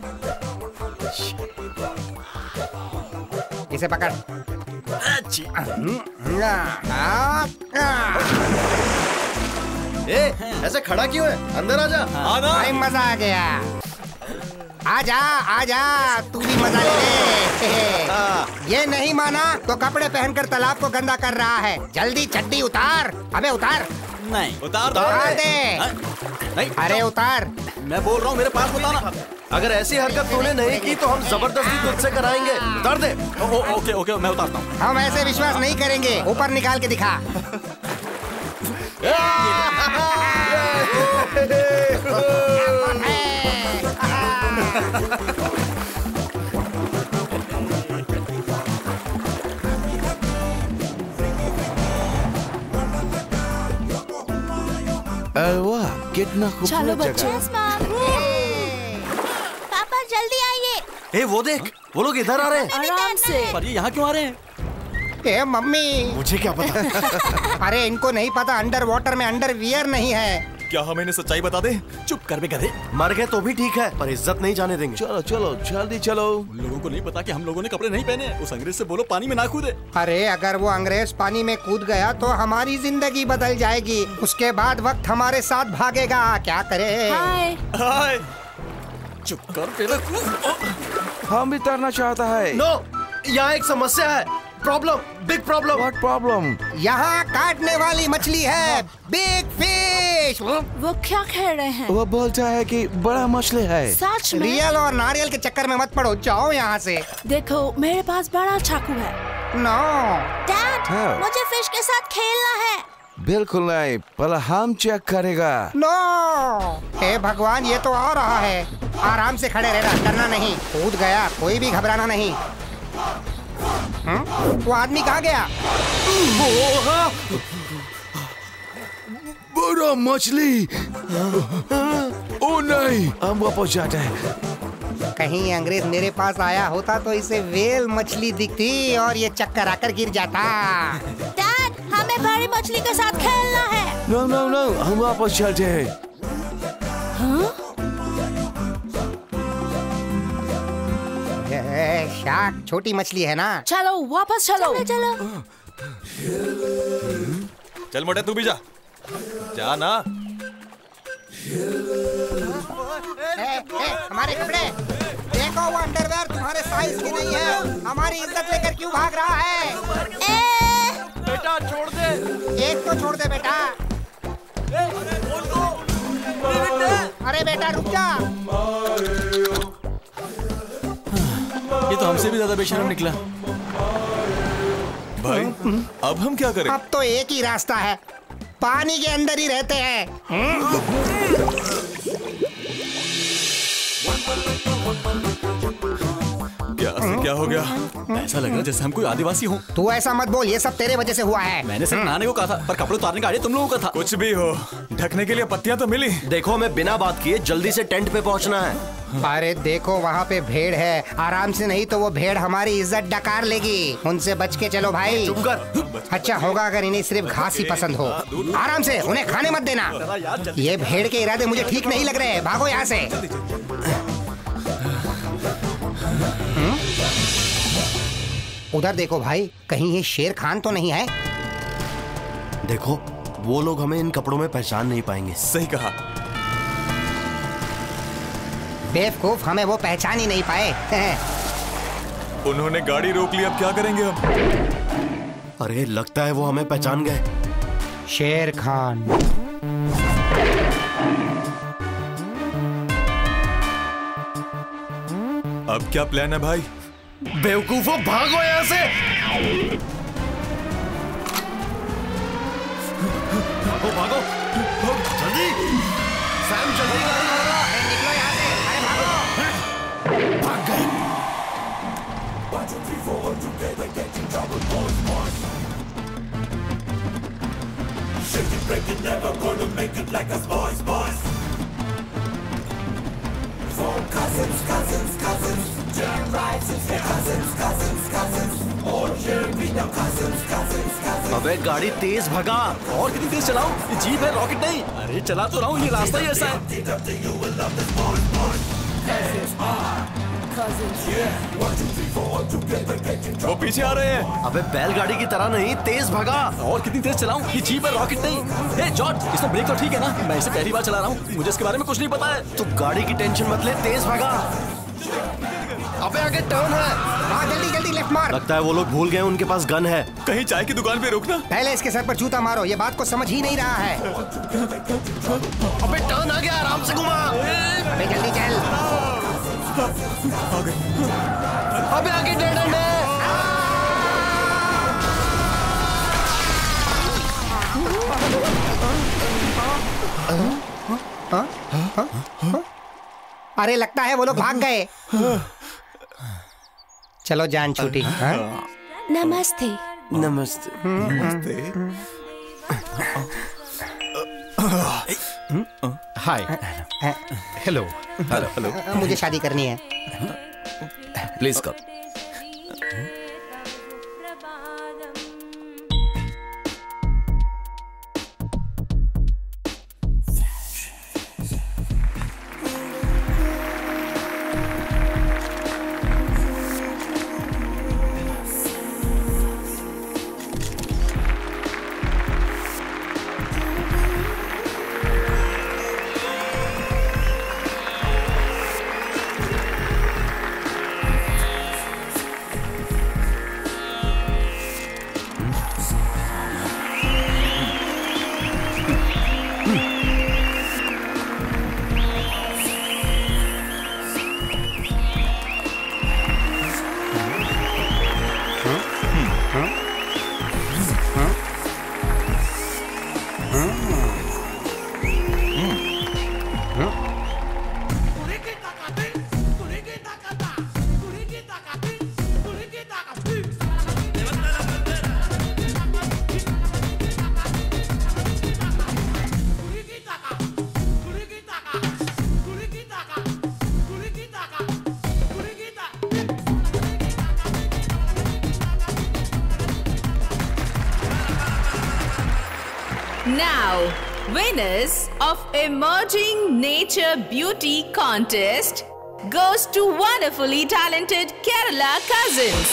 इसे पकड़। ए, ऐसे खड़ा क्यों है? अंदर आजा। भाई मजा आ गया। आजा आजा, तू भी मजा ले। ये नहीं माना तो कपड़े पहनकर तालाब को गंदा कर रहा है। जल्दी चड्डी उतार। अबे उतार। नहीं उतार दे। नहीं, अरे उतार। मैं बोल रहा हूँ मेरे पास बताना। अगर ऐसी हरकत तूने नहीं की तो हम जबरदस्ती तुझसे कराएंगे। उतार दे। ओके ओके, मैं उतारता हूँ। हम ऐसे विश्वास नहीं करेंगे। ऊपर निकाल के दिखा। वाह कितना खूबसूरत जगह। पापा जल्दी आइए। ए, वो देख, वो लोग इधर आ रहे हैं। आराम से। पर ये यहाँ क्यों आ रहे हैं? ए मम्मी, मुझे क्या पता? अरे इनको नहीं पता अंडर वाटर में अंडरवियर नहीं है। क्या हम इन्हें सच्चाई बता दे? चुप कर बे गधे। मर गए तो भी ठीक है, पर इज्जत नहीं जाने देंगे। चलो चलो जल्दी चलो। उन लोगों को नहीं पता कि हम लोगों ने कपड़े नहीं पहने। उस अंग्रेज से बोलो पानी में ना कूदे। अरे अगर वो अंग्रेज पानी में कूद गया तो हमारी जिंदगी बदल जाएगी। उसके बाद वक्त हमारे साथ भागेगा। क्या करे? हाय। चुप कर पहले। हम भी तैरना चाहता है। नो, यहाँ एक समस्या है। Problem, big problem. What problem? यहाँ काटने वाली मछली है, बिग फिश। रमेश। वो क्या कह रहे हैं? वो बोलता है कि बड़ा मछली है। सच में? रियल और नारियल के चक्कर में मत पड़ो, जाओ यहाँ से। देखो मेरे पास बड़ा चाकू है। नो डैड, मुझे फिश के साथ खेलना है। बिल्कुल नहीं, पर हम चेक करेगा। नो, हे भगवान, ये तो आ रहा है। आराम से खड़े रहना, डरना नहीं। कूद गया, कोई भी घबराना नहीं। वो आदमी कहाँ गया? बड़ा मछली। ओ नहीं, हम वापस जाते हैं। कहीं अंग्रेज मेरे पास आया होता तो इसे वेल मछली दिखती और ये चक्कर आकर गिर जाता। डैड, हमें बड़ी मछली के साथ खेलना है। नो नो नो, हम वापस चलते हैं। हाँ? शार्क छोटी मछली है ना। चलो वापस चलो। चलो। चल मोटे, तू भी जा ना। हमारे कपड़े देखो, वो अंडरवेयर तुम्हारे साइज की नहीं है। हमारी इज्जत लेकर क्यों भाग रहा है? बेटा छोड़ दे। एक तो छोड़ दे बेटा। अरे बेटा रुक जा। ये तो हमसे भी ज्यादा बेशर्म निकला। भाई अब हम क्या करें? अब तो एक ही रास्ता है, पानी के अंदर ही रहते हैं। क्या हो गया? ऐसा लग रहा है जैसे हम कोई आदिवासी हो। तू ऐसा मत बोल, ये सब तेरे वजह से हुआ है। मैंने सिर्फ नहाने को कहा था, पर कपड़े उतारने का आइडिया तुम लोगों का था। कुछ भी हो, ढकने के लिए पत्तियां तो मिली। देखो, हमें बिना बात किए जल्दी से टेंट पे पहुंचना है। अरे देखो, वहाँ पे भेड़ है, आराम से, नहीं तो वो भेड़ हमारी इज्जत डकार लेगी। उनसे बच के चलो भाई। चुप कर। अच्छा होगा अगर इन्हें सिर्फ घास ही पसंद हो। आराम से, उन्हें खाने मत देना। ये भेड़ के इरादे मुझे ठीक नहीं लग रहे। भागो यहाँ से। उधर देखो भाई, कहीं ये शेर खान तो नहीं है? देखो, वो लोग हमें इन कपड़ों में पहचान नहीं पाएंगे। सही कहा। बेवकूफ, हमें वो पहचान ही नहीं पाए। उन्होंने गाड़ी रोक ली, अब क्या करेंगे हम? अरे लगता है वो हमें पहचान गए। शेर खान। अब क्या प्लान है भाई? बेवकूफो, भागो यहाँ से। भागो भागो जल्दी। सैम जल्दी, गाड़ी लगा। निकलो यहाँ से। अरे भागो। भाग गए। अबे गाड़ी तेज भगा। और कितनी तेज चलाऊं? ये जीप है, रॉकेट नहीं। अरे चला तो रहा हूँ, ये रास्ता ही ऐसा है। वो पीछे आ रहे हैं। अबे बैलगाड़ी की तरह नहीं, तेज भगा। और कितनी तेज चलाऊं? ये जीप है, रॉकेट नहीं। हे जॉर्ज, इसमें ब्रेक तो ठीक है ना? मैं इसे पहली बार चला रहा हूँ, मुझे इसके बारे में कुछ नहीं पता है। तू गाड़ी की टेंशन मत ले, तेज भगा। अबे आगे टर्न है। हाँ जल्दी जल्दी लेफ्ट मार। लगता है वो लोग भूल गए उनके पास गन है। कहीं चाय की दुकान पे रुकना। पहले इसके सर पर जूता मारो, ये बात को समझ ही नहीं रहा है। अबे टर्न आ गया, आराम से घुमा। अबे जल्दी चल। अबे आगे डेड एंड है। अरे लगता है वो लोग भाग गए। चलो जान छूटी। नमस्ते। नमस्ते। हाय। हेलो। हेलो। मुझे शादी करनी है। Please come. Now, winners of Emerging Nature Beauty Contest goes to wonderfully talented Kerala cousins.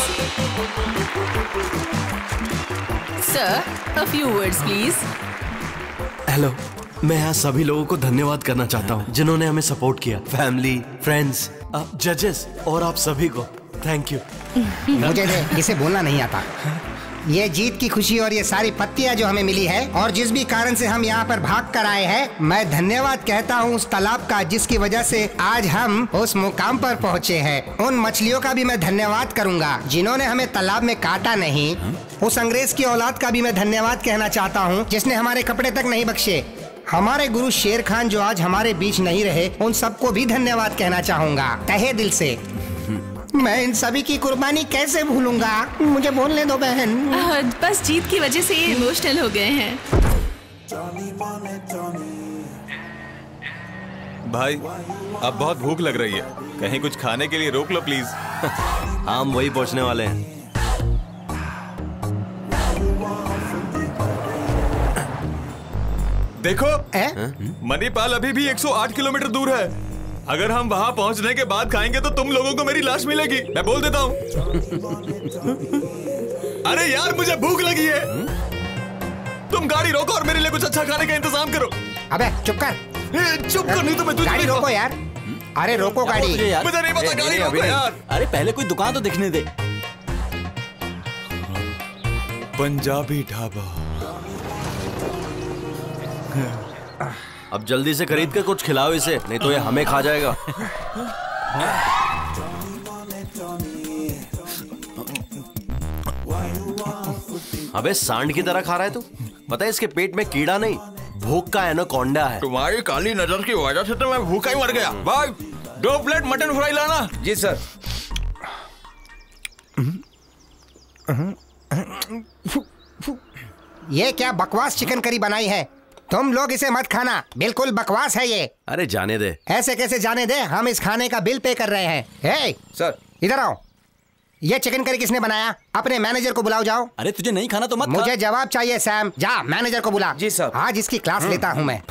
Sir, a few words, please. Hello, मैं यहाँ सभी लोगों को धन्यवाद करना चाहता हूँ जिन्होंने हमें सपोर्ट किया। फैमिली, फ्रेंड्स, जजेस और आप सभी को थैंक यू। मुझे इसे बोलना नहीं आता। ये जीत की खुशी और ये सारी पत्तियां जो हमें मिली है और जिस भी कारण से हम यहाँ पर भाग कर आए हैं, मैं धन्यवाद कहता हूँ उस तालाब का जिसकी वजह से आज हम उस मुकाम पर पहुँचे हैं। उन मछलियों का भी मैं धन्यवाद करूँगा जिन्होंने हमें तालाब में काटा नहीं। उस अंग्रेज की औलाद का भी मैं धन्यवाद कहना चाहता हूँ जिसने हमारे कपड़े तक नहीं बख्शे। हमारे गुरु शेर खान जो आज हमारे बीच नहीं रहे, उन सबको भी धन्यवाद कहना चाहूँगा तहे दिल से। मैं इन सभी की कुर्बानी कैसे भूलूंगा? मुझे बोलने दो बहन। बस जीत की वजह से ये इमोशनल हो गए हैं। भाई, अब बहुत भूख लग रही है, कहीं कुछ खाने के लिए रोक लो प्लीज। हम वही पहुंचने वाले हैं। देखो, मणिपाल अभी भी 108 किलोमीटर दूर है। अगर हम वहां पहुंचने के बाद खाएंगे तो तुम लोगों को मेरी लाश मिलेगी, मैं बोल देता हूँ। अरे यार, मुझे भूख लगी है। तुम गाड़ी रोको और मेरे लिए कुछ अच्छा खाने का इंतजाम करो। अबे चुप कर। चुप कर, नहीं तो मैं तुझे गाड़ी रोको यार। अरे रोको गाड़ी। मुझे नहीं पता, गाड़ी रोको यार। अरे पहले कोई दुकान तो दिखने दे। पंजाबी ढाबा। अब जल्दी से खरीद कर कुछ खिलाओ इसे, नहीं तो ये हमें खा जाएगा। अबे सांड की तरह खा रहा है तू। पता है इसके पेट में कीड़ा नहीं, भूख का एनाकोंडा है। तुम्हारी काली नजर की वजह से तो मैं भूखा ही मर गया। भाई 2 प्लेट मटन फ्राई लाना। जी सर। ये क्या बकवास चिकन करी बनाई है? तुम लोग इसे मत खाना, बिल्कुल बकवास है ये। अरे जाने दे। ऐसे कैसे जाने दे? हम इस खाने का बिल पे कर रहे हैं। हे सर, इधर आओ। ये चिकन करी किसने बनाया? अपने मैनेजर को बुलाओ जाओ। अरे तुझे नहीं खाना तो मत मुझे खा। जवाब चाहिए सैम। जा मैनेजर को बुला। जी सर। आज इसकी क्लास लेता हूँ मैं।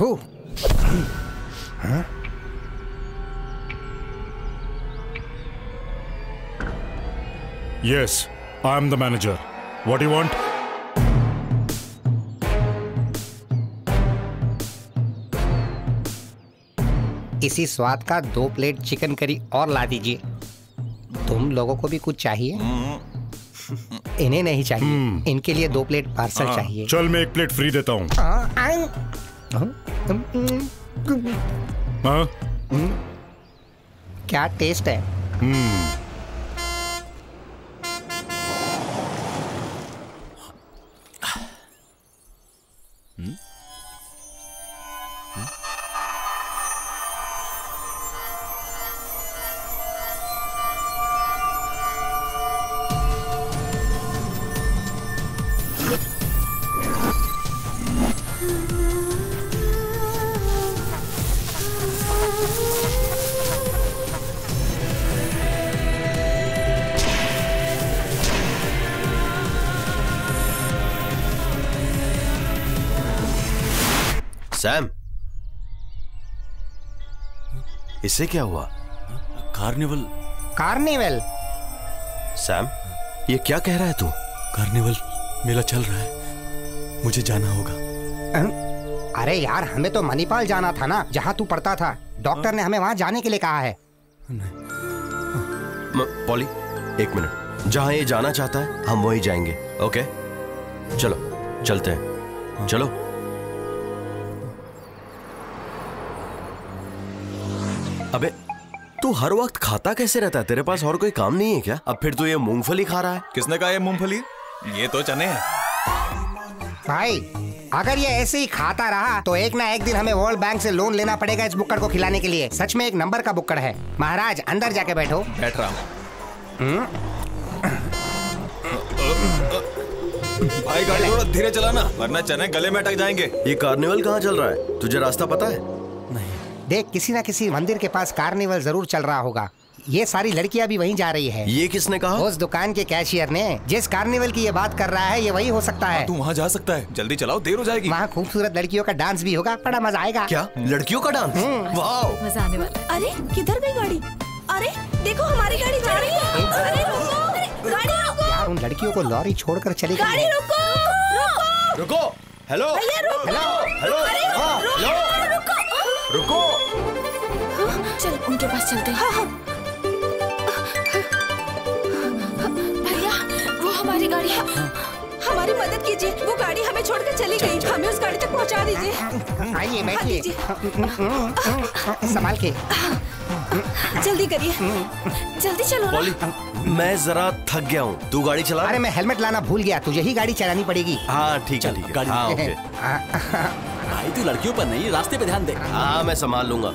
Yes, I am the manager. What do you want? इसी स्वाद का 2 प्लेट चिकन करी और ला दीजिए। तुम लोगों को भी कुछ चाहिए? इन्हें नहीं चाहिए, इनके लिए 2 प्लेट पार्सल चाहिए। चल मैं 1 प्लेट फ्री देता हूँ। क्या टेस्ट है? सैम, इससे क्या हुआ? कार्निवल। कार्निवल? सैम, ये क्या कह रहा है तू? कार्निवल मेला चल रहा है, मुझे जाना होगा। अरे यार, हमें तो मणिपाल जाना था ना, जहाँ तू पढ़ता था। डॉक्टर ने हमें वहाँ जाने के लिए कहा है। Polly, 1 minute. जहाँ ये जाना चाहता है हम वही जाएंगे। ओके, चलो चलते हैं। चलो। अबे तू हर वक्त खाता कैसे रहता है? तेरे पास और कोई काम नहीं है क्या? अब फिर तू ये मूंगफली खा रहा है। किसने कहा ये मूंगफली? ये तो चने हैं। भाई, अगर ये ऐसे ही खाता रहा तो एक ना एक दिन हमें वर्ल्ड बैंक से लोन लेना पड़ेगा इस बुक्कड़ को खिलाने के लिए। सच में एक नंबर का बुक्कड़ है। महाराज, अंदर जाके बैठो। बैठ रहा हूँ। भाई गाड़ी थोड़ा धीरे चलाना, वरना चने गले में अटक जाएंगे। ये कार्निवल कहाँ चल रहा है? तुझे रास्ता पता है? देख, किसी ना किसी मंदिर के पास कार्निवल जरूर चल रहा होगा। ये सारी लड़कियां भी वहीं जा रही है। ये किसने कहा? उस दुकान के कैशियर ने। जिस कार्निवल की ये बात कर रहा है ये वही हो सकता है। तू वहाँ जा सकता है, जल्दी चलाओ, देर हो जाएगी। वहाँ खूबसूरत लड़कियों का डांस भी होगा, बड़ा मजा आएगा। क्या लड़कियों का डांस? वाह, मजा आने वाला। अरे किधर गई गाड़ी? अरे देखो हमारी गाड़ी जा रही है। अरे रुको, गाड़ी रुको। यार उन लड़कियों को लॉरी छोड़कर चली गई। गाड़ी रुको, रुको, रुको। हेलो भैया रुको, हेलो रुको। चल उनके पास चलते हैं। हाँ। भैया वो हमारी गाड़ी है। हमारी मदद कीजिए, वो गाड़ी हमें छोड़कर चली गई। हमें उस गाड़ी तक पहुंचा दीजिए। आइए बैठिए, संभाल के। जल्दी करिए, जल्दी चलो ना। पॉली, मैं जरा थक गया हूँ, तू गाड़ी चला। अरे मैं हेलमेट लाना भूल गया, तुझे ही गाड़ी चलानी पड़ेगी। हाँ ठीक है, गाड़ी हाँ ओके। भाई तू लड़कियों पर नहीं, रास्ते पे ध्यान दे। हाँ मैं संभाल लूंगा।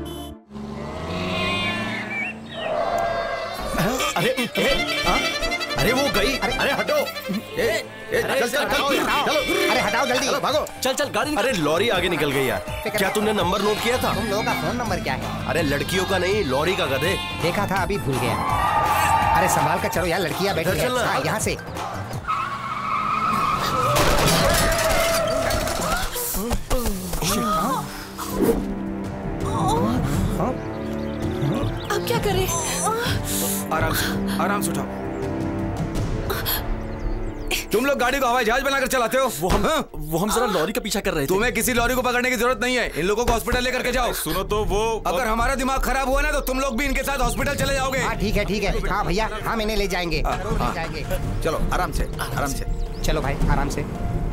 अरे वो गई। अरे हटो। अरे हटाओ जल्दी, भागो। चल गाड़ी। अरे लॉरी आगे निकल गई यार। क्या तुमने नंबर नोट किया था? तुम लोगों का फोन नंबर क्या है? अरे लड़कियों का नहीं, लॉरी का गधे। देखा था, अभी भूल गया। अरे संभाल कर चलो यार, लड़कियां बैठी हैं। हाँ, यहाँ से। अब क्या करें? आराम से उठाओ। तुम लोग गाड़ी को हवाई जहाज बनाकर चलाते हो। वो हम जरा लॉरी का पीछा कर रहे थे। तुम्हें किसी लॉरी को पकड़ने की जरूरत नहीं है। इन लोगों को हॉस्पिटल लेकर के जाओ। सुनो तो वो अगर हमारा दिमाग खराब हुआ ना तो तुम लोग भी इनके साथ हॉस्पिटल चले जाओगे। हाँ ठीक है। हाँ भैया, हम इन्हें ले जाएंगे। चलो आराम से। चलो भाई आराम से।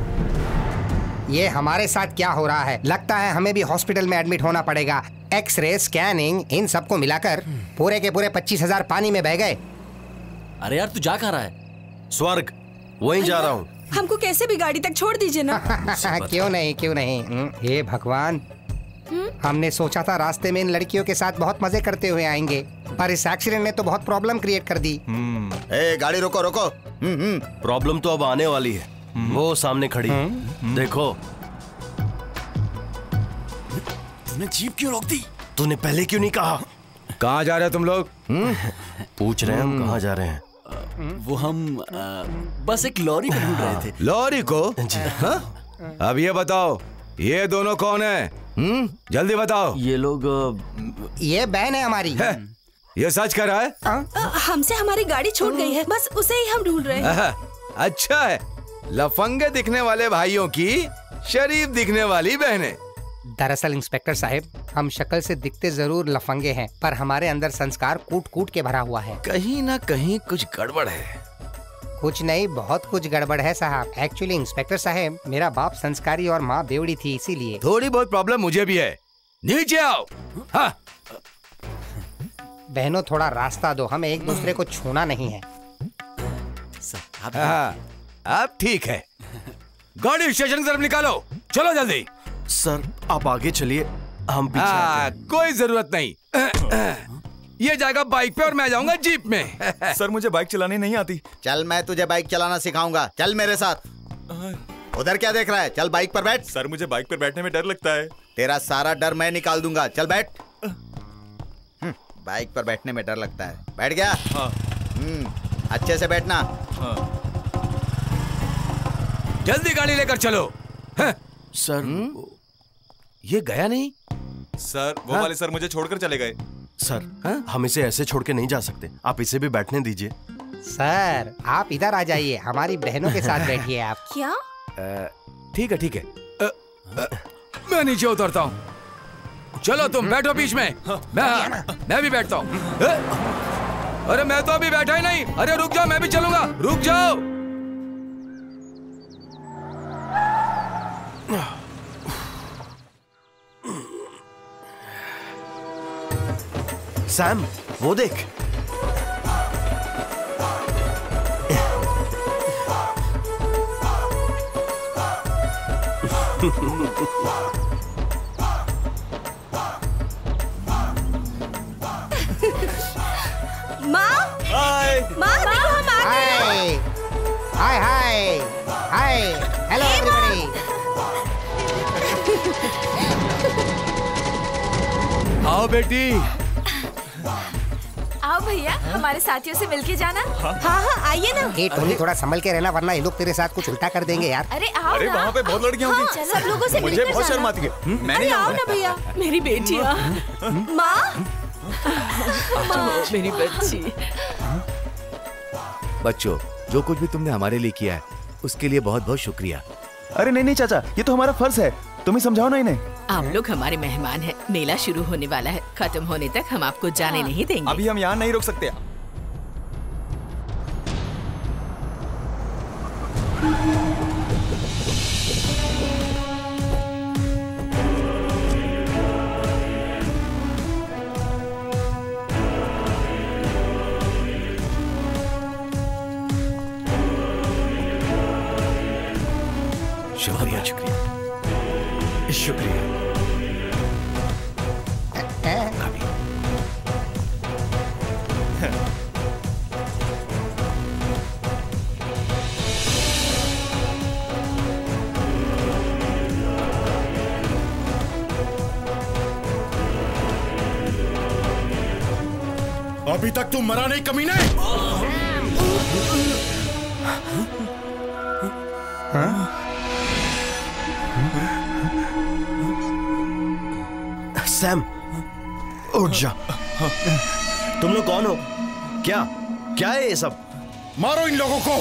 ये हमारे साथ क्या हो रहा है? लगता है हमें भी हॉस्पिटल में एडमिट होना पड़ेगा। एक्सरे, स्कैनिंग, इन सबको मिलाकर पूरे के पूरे 25,000 पानी में बह गए। अरे यार तू जा कहाँ रहा है? स्वर्ग, वहीं जा रहा हूँ। हमको कैसे भी गाड़ी तक छोड़ दीजिए ना। क्यों नहीं। हे भगवान, हमने सोचा था रास्ते में इन लड़कियों के साथ बहुत मजे करते हुए आएंगे, पर इस एक्सीडेंट ने तो बहुत प्रॉब्लम क्रिएट कर दी। गाड़ी रोको। प्रॉब्लम तो अब आने वाली है। वो सामने खड़ी, देखो। तूने जीप क्यों रोक दी? तूने पहले क्यों नहीं कहा? कहाँ जा रहे हो तुम लोग? पूछ रहे हैं हम कहाँ जा रहे हैं। वो हम बस एक लॉरी को ढूंढ रहे थे। लॉरी को? अब ये बताओ, ये दोनों कौन है? जल्दी बताओ। ये लोग ये बहन है हमारी। ये सच कह रहा है? हमसे हमारी गाड़ी छूट गई है, बस उसे ही हम ढूंढ रहे हैं। अच्छा है, लफंगे दिखने वाले भाइयों की शरीफ दिखने वाली बहनें। दरअसल इंस्पेक्टर साहब, हम शक्ल से दिखते जरूर लफंगे हैं, पर हमारे अंदर संस्कार कूट कूट के भरा हुआ है। कहीं ना कहीं कुछ गड़बड़ है। कुछ नहीं, बहुत कुछ गड़बड़ है साहब। एक्चुअली इंस्पेक्टर साहब, मेरा बाप संस्कारी और माँ बेवड़ी थी, इसीलिए। थोड़ी बहुत प्रॉब्लम मुझे भी है। नीचे आओ। हाँ। बहनों थोड़ा रास्ता दो, हमें एक दूसरे को छूना नहीं है। हाँ, अब ठीक है। गाड़ी स्टेशन की तरफ निकालो, चलो जल्दी। सर आप आगे चलिए, हम पीछे आते हैं। कोई जरूरत नहीं। ये जाएगा बाइक पे और मैं जाऊंगा जीप में। सर मुझे बाइक चलानी नहीं आती। चल मैं तुझे बाइक चलाना सिखाऊंगा, चल मेरे साथ। उधर क्या देख रहा है? चल बाइक पर बैठ। सर मुझे बाइक पर बैठने में डर लगता है। तेरा सारा डर मैं निकाल दूंगा, चल बैठ। बाइक पर बैठने में डर लगता है, बैठ गया? हाँ। अच्छे से बैठना। हाँ। जल्दी गाड़ी लेकर चलो। सर ये गया नहीं? सर वो वाले सर मुझे छोड़कर चले गए। सर हम इसे ऐसे छोड़ के नहीं जा सकते, आप इसे भी बैठने दीजिए। सर आप इधर आ जाइए, हमारी बहनों के साथ बैठिए आप। क्या? ठीक है। मैं नीचे उतरता हूँ। चलो तुम बैठो बीच में। मैं भी बैठता हूँ। अरे मैं तो अभी बैठा ही नहीं। अरे रुक जाओ, मैं भी चलूंगा। रुक जाओ। सैम वो देख। माँ, हाय। माँ देखो हम आ गए। Hi hi hi, hello everybody. आओ बेटी। आओ भैया हमारे साथियों से मिलके जाना। हाँ आइए ना। ए टोनी थोड़ा संभल के रहना वरना ये लोग तेरे साथ कुछ उल्टा कर देंगे यार। अरे आओ अरे वहाँ पे बहुत लड़कियाँ होंगी। सब लोगों से मुझे बहुत शर्म आती है। मैं नहीं आओ ना भैया। मेरी बेटियाँ। माँ मेरी बच्ची। बच्चों, जो कुछ भी तुमने हमारे लिए किया है उसके लिए बहुत बहुत शुक्रिया। अरे नहीं चाचा, ये तो हमारा फर्ज है। तुम ही समझाओ ना इन्हें। आप लोग हमारे मेहमान हैं। मेला शुरू होने वाला है, खत्म होने तक हम आपको जाने नहीं देंगे। अभी हम यहाँ नहीं रुक सकते। शुक्रिया शुक्रिया शुक्रिया। अभी तक तू मरा नहीं कमीने। सैम उठ जा। तुम लोग कौन हो? क्या क्या है ये सब? मारो इन लोगों को।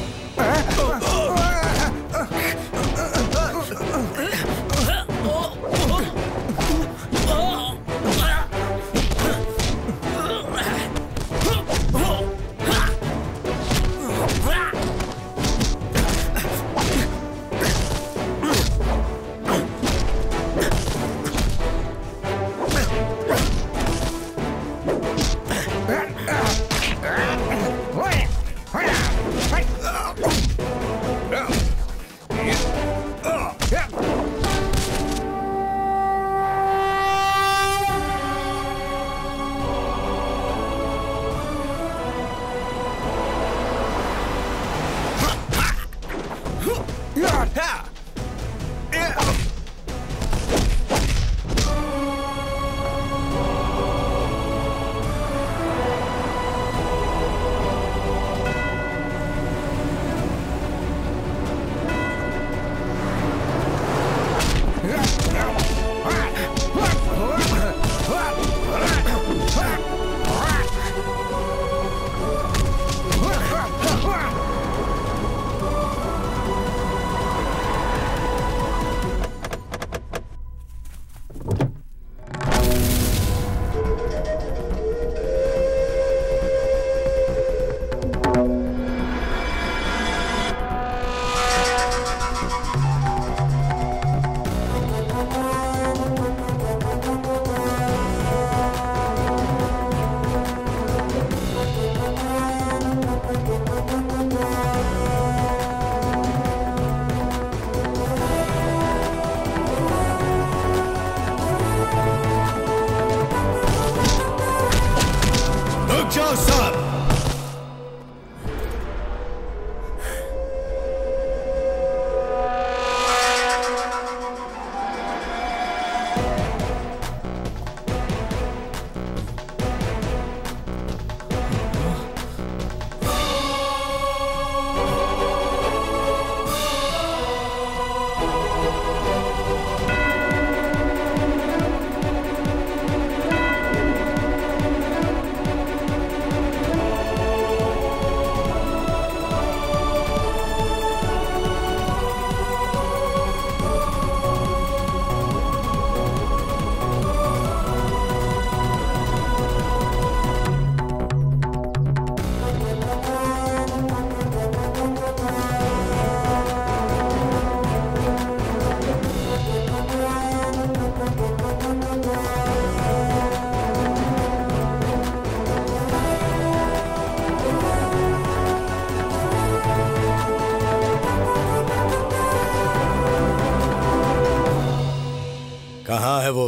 कहाँ है वो?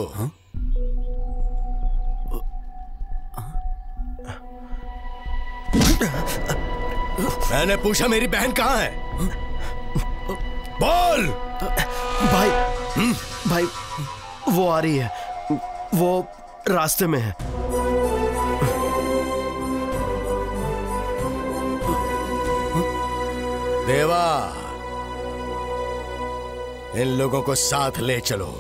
मैंने पूछा मेरी बहन कहाँ है? बोल। भाई वो आ रही है, वो रास्ते में है। देवा, इन लोगों को साथ ले चलो।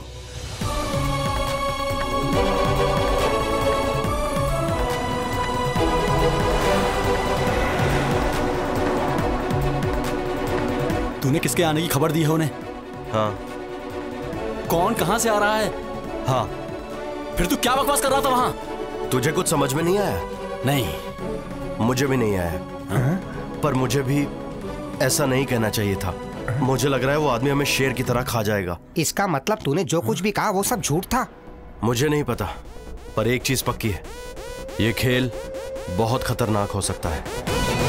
तूने किसके आने की खबर दी है उन्हें? हाँ। कौन कहां से आ रहा है? हाँ। फिर तू क्या बकवास कर रहा था वहां? तुझे कुछ समझ में नहीं आया? नहीं, मुझे भी नहीं आया। पर मुझे भी ऐसा नहीं कहना चाहिए था। मुझे लग रहा है वो आदमी हमें शेर की तरह खा जाएगा। इसका मतलब तूने जो कुछ भी कहा वो सब झूठ था? मुझे नहीं पता, पर एक चीज पक्की है, ये खेल बहुत खतरनाक हो सकता है।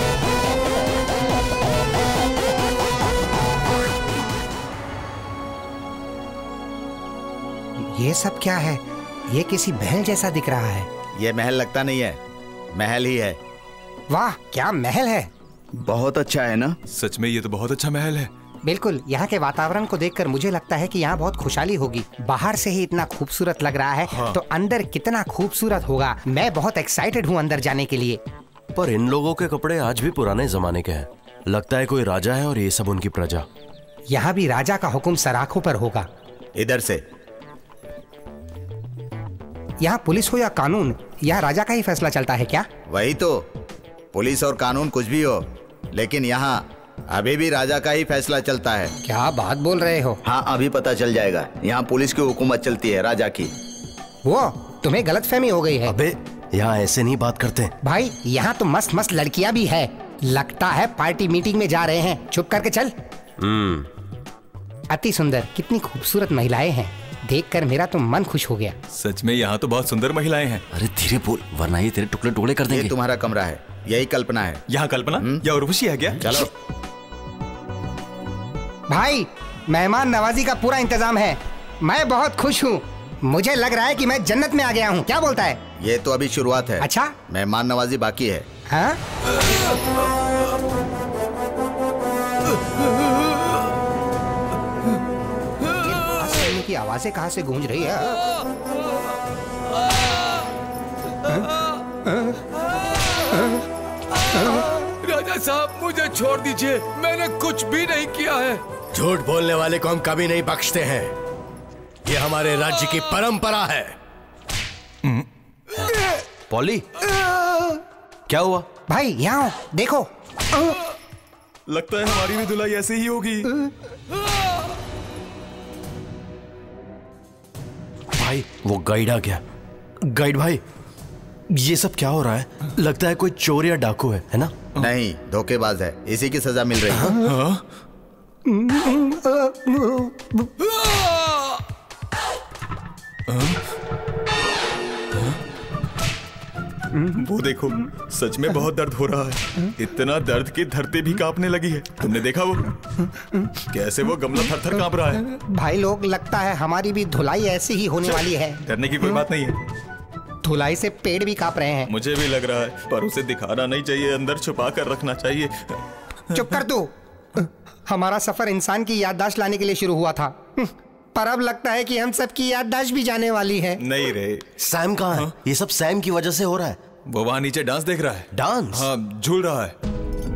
ये सब क्या है? ये किसी महल जैसा दिख रहा है। ये महल लगता नहीं है, महल ही है। वाह, क्या महल है! बहुत अच्छा है ना? सच में ये तो बहुत अच्छा महल है। बिल्कुल, यहाँ के वातावरण को देखकर मुझे लगता है कि यहाँ बहुत खुशहाली होगी। बाहर से ही इतना खूबसूरत लग रहा है, तो अंदर कितना खूबसूरत होगा। मैं बहुत एक्साइटेड हूँ अंदर जाने के लिए। पर इन लोगों के कपड़े आज भी पुराने जमाने के हैं। लगता है कोई राजा है और ये सब उनकी प्रजा। यहाँ भी राजा का हुक्म सराखों पर होगा। इधर से। यहाँ पुलिस हो या कानून, यहाँ राजा का ही फैसला चलता है क्या? वही तो, पुलिस और कानून कुछ भी हो, लेकिन यहाँ अभी भी राजा का ही फैसला चलता है। क्या बात बोल रहे हो? हाँ, अभी पता चल जाएगा। यहाँ पुलिस की हुकूमत चलती है, राजा की। वो तुम्हें गलतफहमी हो गई है। अबे, यहाँ ऐसे नहीं बात करते भाई। यहाँ तो मस्त मस्त लड़कियाँ भी है। लगता है पार्टी मीटिंग में जा रहे हैं। चुप करके चल। अति सुंदर, कितनी खूबसूरत महिलाएं हैं। देखकर मेरा तो मन खुश हो गया। सच में यहाँ तो बहुत सुंदर महिलाएं हैं। अरे धीरे बोल, वरना ये तेरे टुकड़े टुकड़े कर देंगे। ये तुम्हारा कमरा है, यही कल्पना है। यहाँ कल्पना या उर्वशी है क्या? चलो भाई, मेहमान नवाजी का पूरा इंतजाम है। मैं बहुत खुश हूँ। मुझे लग रहा है कि मैं जन्नत में आ गया हूँ। क्या बोलता है? ये तो अभी शुरुआत है। अच्छा, मेहमान नवाजी बाकी है। हाँ? की आवाजें कहाँ से गूंज रही है? राजा साहब, मुझे छोड़ दीजिए, मैंने कुछ भी नहीं किया है। झूठ बोलने वाले को हम कभी नहीं बख्शते हैं। ये हमारे राज्य की परंपरा है। पॉली, क्या हुआ? भाई यहाँ देखो। लगता है हमारी भी धुलाई ऐसे ही होगी। भाई, वो गाइड आ गया। गाइड भाई, ये सब क्या हो रहा है? लगता है कोई चोर या डाकू है ना? नहीं, धोखेबाज है। इसी की सजा मिल रही है। वो देखो, सच में बहुत दर्द हो रहा है। इतना दर्द कि धरती भी कांपने लगी है। तुमने देखा वो कैसे वो गमला थर-थर कांप रहा है? भाई लोग, लगता है हमारी भी धुलाई ऐसी ही होने वाली है। डरने की कोई बात नहीं है। धुलाई से पेड़ भी कांप रहे हैं। मुझे भी लग रहा है, पर उसे दिखाना नहीं चाहिए, अंदर छुपा कर रखना चाहिए। चुप कर तू। हमारा सफर इंसान की याददाश्त लाने के लिए शुरू हुआ था, पर अब लगता है कि हम सबकी याददाश्त भी जाने वाली है। नहीं रे। सैम कहाँ है? ये सब सैम की वजह से हो रहा है। वो वहाँ नीचे डांस देख रहा है। डांस? हाँ, झूल रहा है।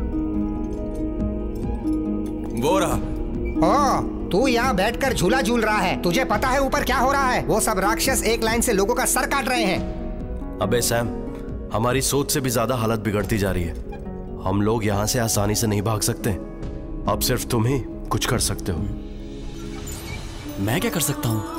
वो रहा। तू यहाँ बैठकर झूला झूल रहा है। तुझे पता है ऊपर क्या हो रहा है? वो सब राक्षस एक लाइन से लोगों का सर काट रहे हैं। अबे सैम, हमारी सोच से भी ज्यादा हालत बिगड़ती जा रही है। हम लोग यहाँ से आसानी से नहीं भाग सकते। अब सिर्फ तुम ही कुछ कर सकते हो। मैं क्या कर सकता हूँ?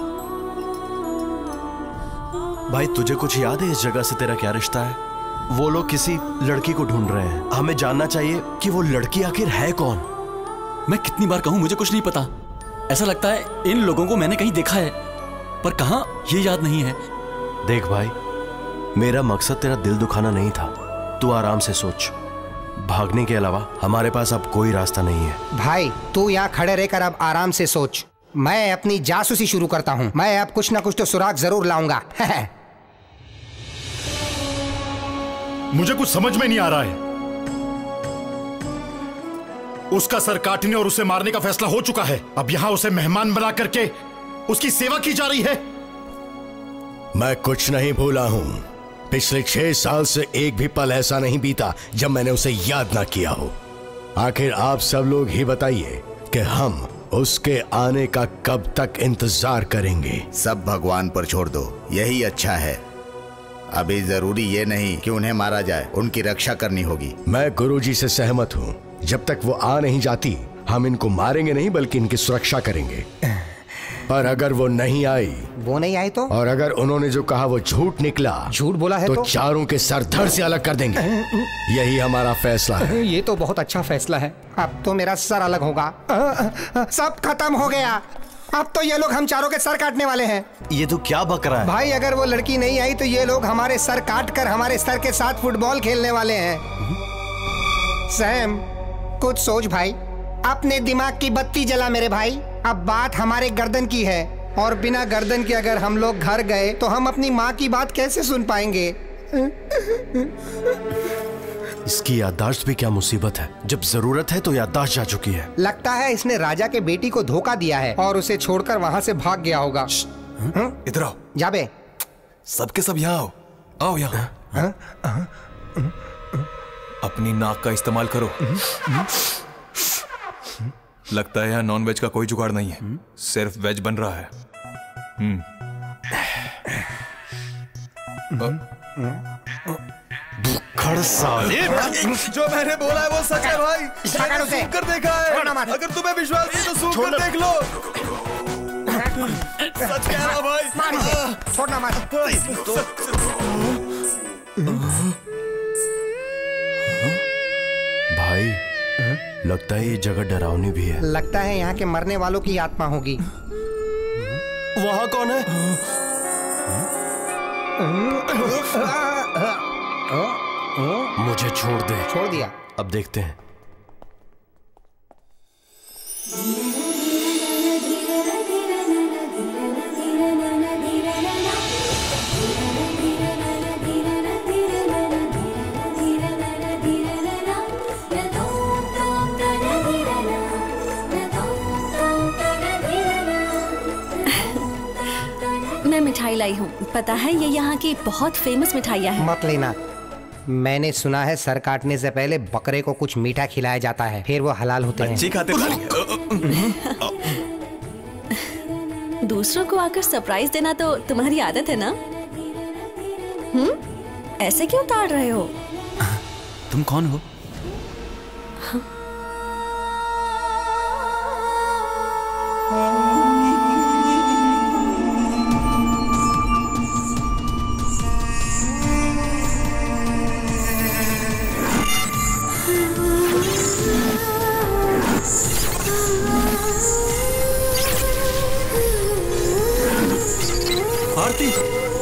भाई, तुझे कुछ याद है इस जगह से तेरा क्या रिश्ता है? वो लोग किसी लड़की को ढूंढ रहे हैं। हमें जानना चाहिए कि वो लड़की आखिर है कौन। मैं कितनी बार कहूँ, मुझे कुछ नहीं पता। ऐसा लगता है इन लोगों को मैंने कहीं देखा है, पर कहाँ ये याद नहीं है। देख भाई, मेरा मकसद तेरा दिल दुखाना नहीं था। तू आराम से सोच। भागने के अलावा हमारे पास अब कोई रास्ता नहीं है। भाई, तू यहाँ खड़े रहकर अब आराम से सोच। मैं अपनी जासूसी शुरू करता हूँ। मैं अब कुछ ना कुछ तो सुराग जरूर लाऊंगा। मुझे कुछ समझ में नहीं आ रहा है। उसका सर काटने और उसे मारने का फैसला हो चुका है। अब यहाँ उसे मेहमान बना करके उसकी सेवा की जा रही है। मैं कुछ नहीं भूला हूं। पिछले 6 साल से एक भी पल ऐसा नहीं बीता जब मैंने उसे याद ना किया हो। आखिर आप सब लोग ही बताइए कि हम उसके आने का कब तक इंतजार करेंगे। सब भगवान पर छोड़ दो, यही अच्छा है। अभी जरूरी ये नहीं कि उन्हें मारा जाए, उनकी रक्षा करनी होगी। मैं गुरुजी से सहमत हूँ। जब तक वो आ नहीं जाती हम इनको मारेंगे नहीं बल्कि इनकी सुरक्षा करेंगे। पर अगर वो नहीं आई तो और अगर उन्होंने जो कहा वो झूठ निकला, झूठ बोला है तो चारों के सर धड़ से अलग कर देंगे। यही हमारा फैसला है। ये तो बहुत अच्छा फैसला है। अब तो मेरा सर अलग होगा। सब खत्म हो गया। अब तो ये लोग हम चारों के सर काटने वाले हैं। ये तो क्या बक रहा है भाई? अगर वो लड़की नहीं आई तो ये लोग हमारे सर काट कर हमारे सर के साथ फुटबॉल खेलने वाले हैं। सैम, कुछ सोच भाई, अपने दिमाग की बत्ती जला मेरे भाई। अब बात हमारे गर्दन की है और बिना गर्दन के अगर हम लोग घर गए तो हम अपनी माँ की बात कैसे सुन पाएंगे? इसकी याददाश्त भी क्या मुसीबत है। जब जरूरत है तो याददाश्त जा चुकी है। लगता है इसने राजा के बेटी को धोखा दिया है और उसे छोड़कर वहाँ से भाग गया होगा। इधर आओ। जाबे, सबके सब यहाँ आओ। आओ यहाँ। अपनी नाक का इस्तेमाल करो। लगता है यहाँ नॉन वेज का कोई जुगाड़ नहीं है, सिर्फ वेज बन रहा है। साले। जो मैंने बोला है वो सच है भाई। मैंने सूंघ कर देखा है। अगर तुम्हें विश्वास नहीं तो सूंघ कर देख लो। सच कह रहा भाई। छोड़ना मत। भाई लगता है ये जगह डरावनी भी है। लगता है यहाँ के मरने वालों की आत्मा होगी। वहाँ कौन है? मुझे छोड़ दे। छोड़ दिया। अब देखते हैं। मैं मिठाई लाई हूँ। पता है ये यहाँ की बहुत फेमस मिठाइयाँ हैं। मत लेना। मैंने सुना है सर काटने से पहले बकरे को कुछ मीठा खिलाया जाता है, फिर वो हलाल होते हैं। बच्चे खाते दूसरों को आकर सरप्राइज देना तो तुम्हारी आदत है ना? ऐसे क्यों ताड़ रहे हो? तुम कौन हो? आरती।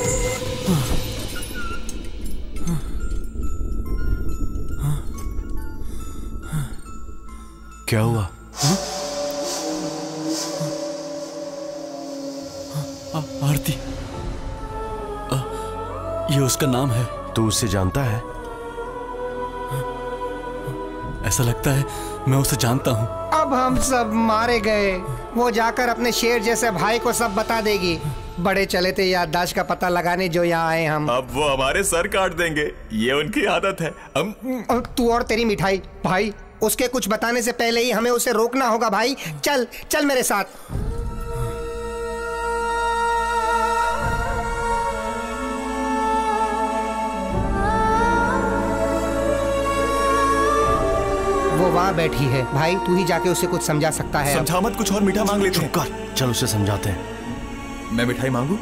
क्या हुआ? आरती, ये उसका नाम है। तू उसे जानता है? ऐसा लगता है मैं उसे जानता हूँ। अब हम सब मारे गए। वो जाकर अपने शेर जैसे भाई को सब बता देगी। बड़े चले थे याददाश्त का पता लगाने जो यहाँ आए हम। अब वो हमारे सर काट देंगे, ये उनकी आदत है। तू और तेरी मिठाई। भाई उसके कुछ बताने से पहले ही हमें उसे रोकना होगा। भाई चल चल मेरे साथ। वो वहाँ बैठी है। भाई तू ही जाके उसे कुछ समझा सकता है। समझा मत, कुछ और मीठा मांग लेते हैं। चल उसे समझाते हैं। मैं मिठाई मांगू?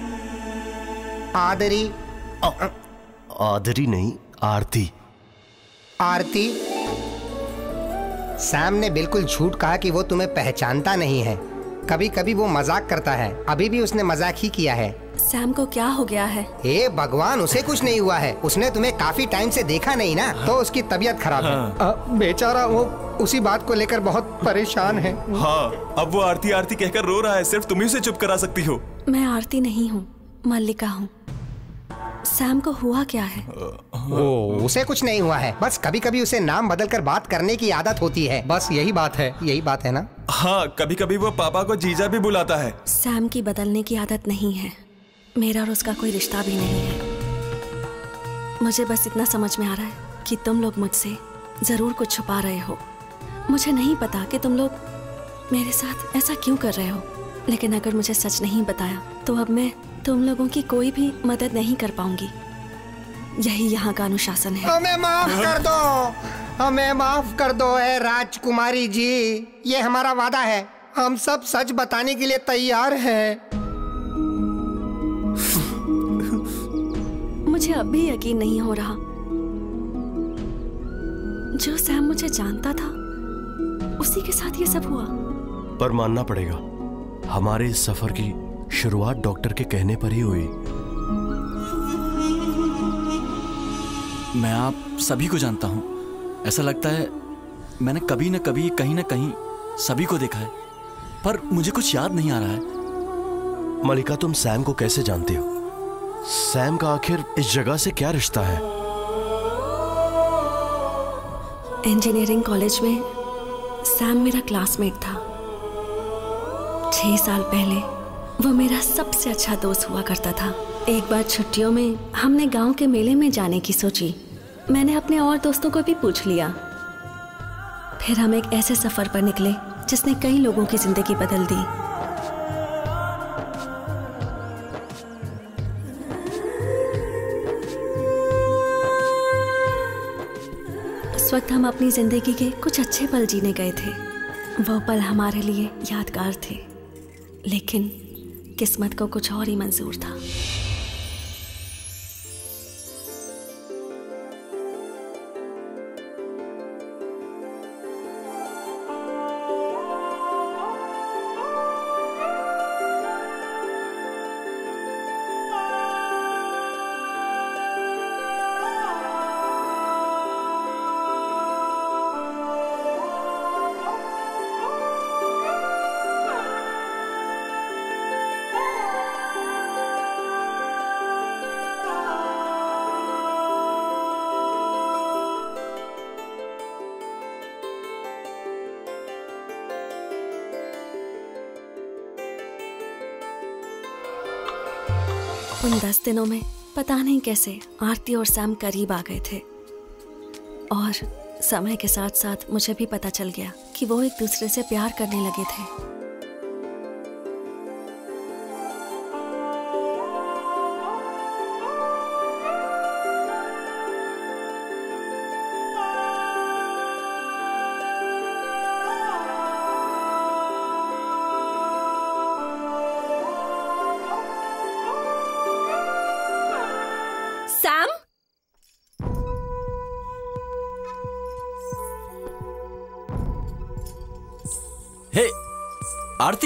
आदरी। आदरी नहीं, आरती। आरती। सैम ने बिल्कुल झूठ कहा कि वो तुम्हें पहचानता नहीं है। कभी कभी वो मजाक करता है। अभी भी उसने मजाक ही किया है। सैम को क्या हो गया है? हे भगवान, उसे कुछ नहीं हुआ है। उसने तुम्हें काफी टाइम से देखा नहीं ना, तो उसकी तबीयत खराब है। बेचारा वो उसी बात को लेकर बहुत परेशान है। हाँ, अब वो आरती आरती कहकर रो रहा है। सिर्फ तुम ही उसे चुप करा सकती हो। मैं आरती नहीं हूँ, मल्लिका हूँ। सैम को हुआ क्या है? उसे कुछ नहीं हुआ है। बस कभी कभी उसे नाम बदलकर बात करने की आदत होती है। बस यही बात है। यही बात है ना? हाँ, कभी कभी वो पापा को जीजा भी बुलाता है। सैम की बदलने की आदत नहीं है। मेरा और उसका कोई रिश्ता भी नहीं है। मुझे बस इतना समझ में आ रहा है कि तुम लोग मुझसे जरूर कुछ छुपा रहे हो। मुझे नहीं पता कि तुम लोग मेरे साथ ऐसा क्यों कर रहे हो, लेकिन अगर मुझे सच नहीं बताया तो अब मैं तुम लोगों की कोई भी मदद नहीं कर पाऊंगी। यही यहाँ का अनुशासन है। हमें माफ कर दो, हमें माफ कर दो ए राजकुमारी जी, ये हमारा वादा है, हम सब सच बताने के लिए तैयार हैं। मुझे अब भी यकीन नहीं हो रहा, जो सैम मुझे जानता था उसी के साथ ये सब हुआ। पर मानना पड़ेगा, हमारे इस सफर की शुरुआत डॉक्टर के कहने पर ही हुई। मैं आप सभी को जानता हूं, ऐसा लगता है मैंने कभी न कभी कहीं न कहीं सभी को देखा है, पर मुझे कुछ याद नहीं आ रहा है। मलिका, तुम सैम को कैसे जानती हो? सैम का आखिर इस जगह से क्या रिश्ता है? इंजीनियरिंग कॉलेज में सैम मेरा क्लासमेट था। 6 साल पहले वो मेरा सबसे अच्छा दोस्त हुआ करता था। एक बार छुट्टियों में हमने गांव के मेले में जाने की सोची। मैंने अपने और दोस्तों को भी पूछ लिया। फिर हम एक ऐसे सफर पर निकले जिसने कई लोगों की जिंदगी बदल दी। उस वक्त हम अपनी जिंदगी के कुछ अच्छे पल जीने गए थे। वो पल हमारे लिए यादगार थे, लेकिन किस्मत को कुछ और ही मंजूर था। उन 10 दिनों में पता नहीं कैसे आरती और सैम करीब आ गए थे, और समय के साथ साथ मुझे भी पता चल गया कि वो एक दूसरे से प्यार करने लगे थे। हे आरती,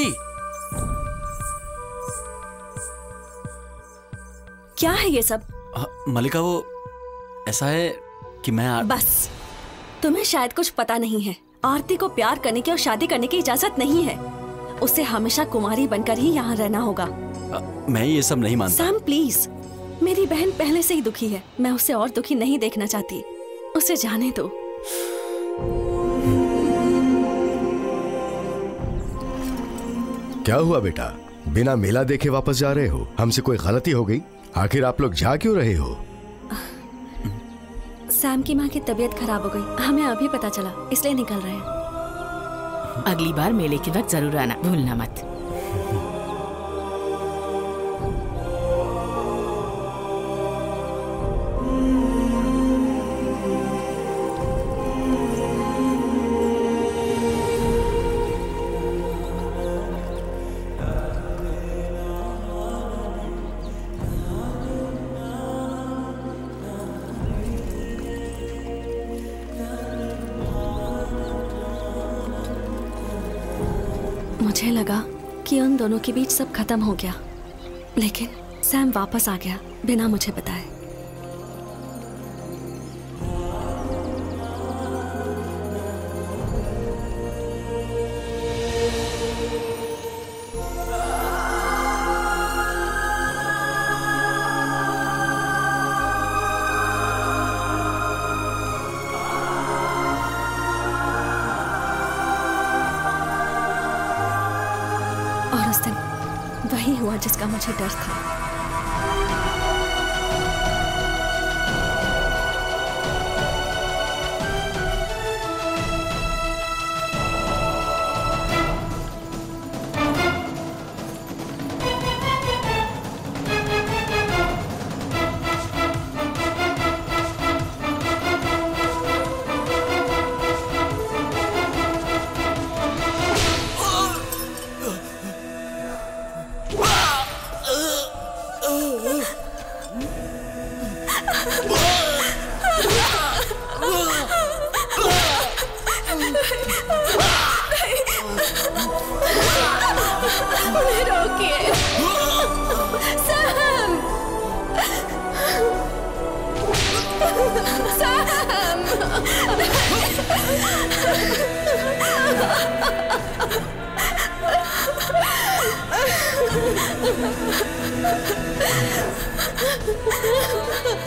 क्या है ये सब? मलिका, वो ऐसा है कि मैं बस, तुम्हें शायद कुछ पता नहीं है। आरती को प्यार करने की और शादी करने की इजाजत नहीं है। उसे हमेशा कुमारी बनकर ही यहाँ रहना होगा। मैं ये सब नहीं मानता। सैम प्लीज, मेरी बहन पहले से ही दुखी है। मैं उसे और दुखी नहीं देखना चाहती। उसे जाने दो। क्या हुआ बेटा, बिना मेला देखे वापस जा रहे हो? हमसे कोई गलती हो गई? आखिर आप लोग जा क्यों रहे हो? सैम की माँ की तबीयत खराब हो गई, हमें अभी पता चला, इसलिए निकल रहे हैं। अगली बार मेले के वक्त जरूर आना, भूलना मत। मुझे लगा कि उन दोनों के बीच सब खत्म हो गया, लेकिन सैम वापस आ गया बिना मुझे बताए। और उस दिन वही हुआ जिसका मुझे डर था।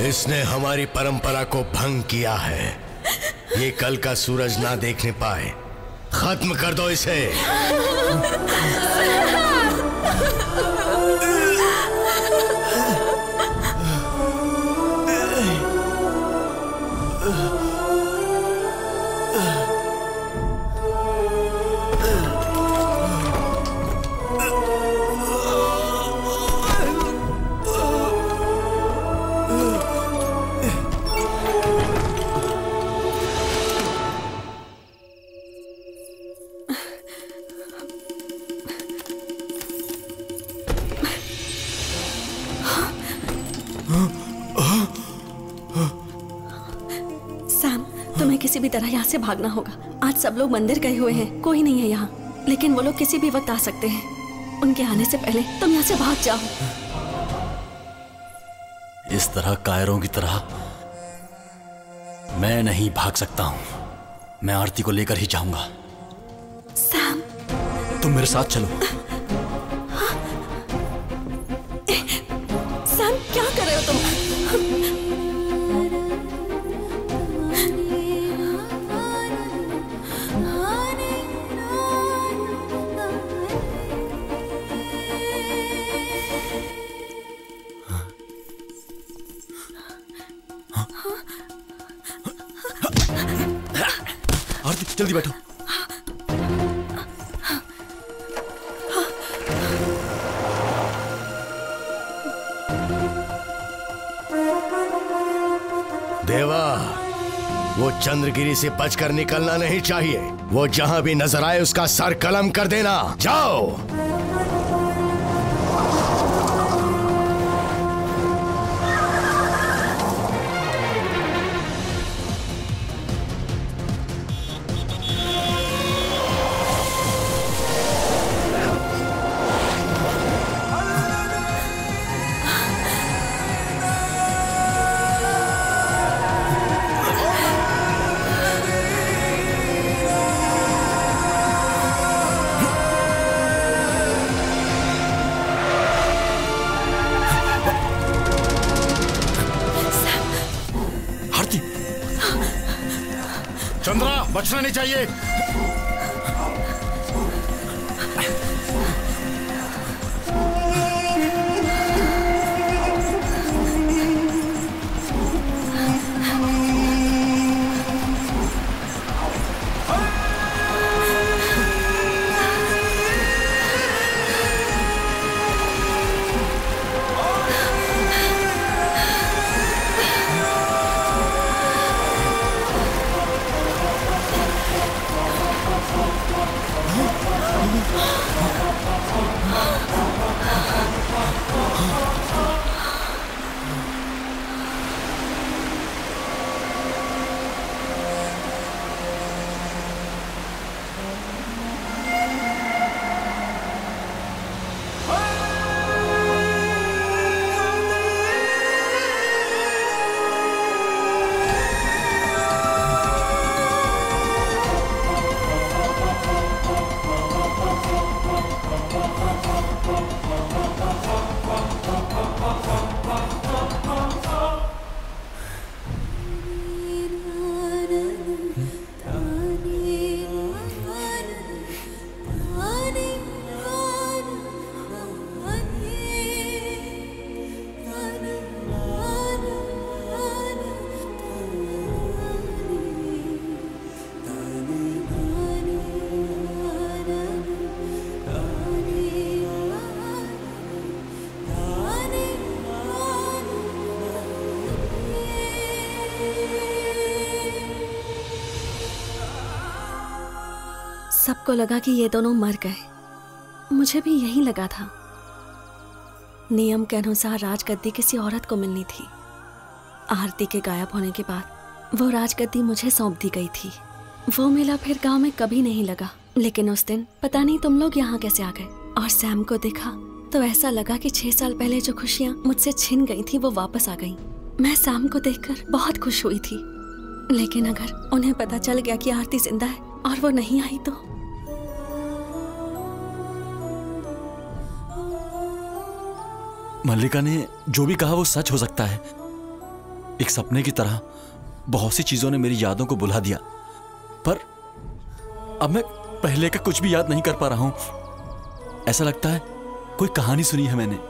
इसने हमारी परंपरा को भंग किया है। ये कल का सूरज ना देखने पाए। खत्म कर दो इसे। किसी भी तरह यहाँ से भागना होगा। आज सब लोग मंदिर गए हुए हैं, कोई नहीं है यहाँ, लेकिन वो लोग किसी भी वक्त आ सकते हैं। उनके आने से पहले तुम यहाँ से भाग जाओ। इस तरह कायरों की तरह मैं नहीं भाग सकता हूँ। मैं आरती को लेकर ही जाऊंगा। सैम, तुम मेरे साथ चलो। सैम, क्या कर रहे हो तुम? जल्दी बैठो। देवा, वो चंद्रगिरी से बचकर निकलना नहीं चाहिए। वो जहां भी नजर आए उसका सर कलम कर देना। जाओ। चंद्रा, बचना नहीं चाहिए। सबको लगा कि ये दोनों मर गए। मुझे भी यही लगा था। नियम के अनुसार राजगद्दी किसी औरत को मिलनी थी। आरती के गायब होने के बाद वो राजगद्दी मुझे सौंप दी गई थी। वो मेला फिर गांव में कभी नहीं लगा, लेकिन उस दिन पता नहीं तुम लोग यहाँ कैसे आ गए। और सैम को देखा तो ऐसा लगा कि 6 साल पहले जो खुशियाँ मुझसे छिन गई थी वो वापस आ गई। मैं सैम को देखकर बहुत खुश हुई थी, लेकिन अगर उन्हें पता चल गया कि आरती जिंदा है और वो नहीं आई तो? मल्लिका ने जो भी कहा वो सच हो सकता है। एक सपने की तरह बहुत सी चीजों ने मेरी यादों को बुला दिया, पर अब मैं पहले का कुछ भी याद नहीं कर पा रहा हूं। ऐसा लगता है कोई कहानी सुनी है मैंने।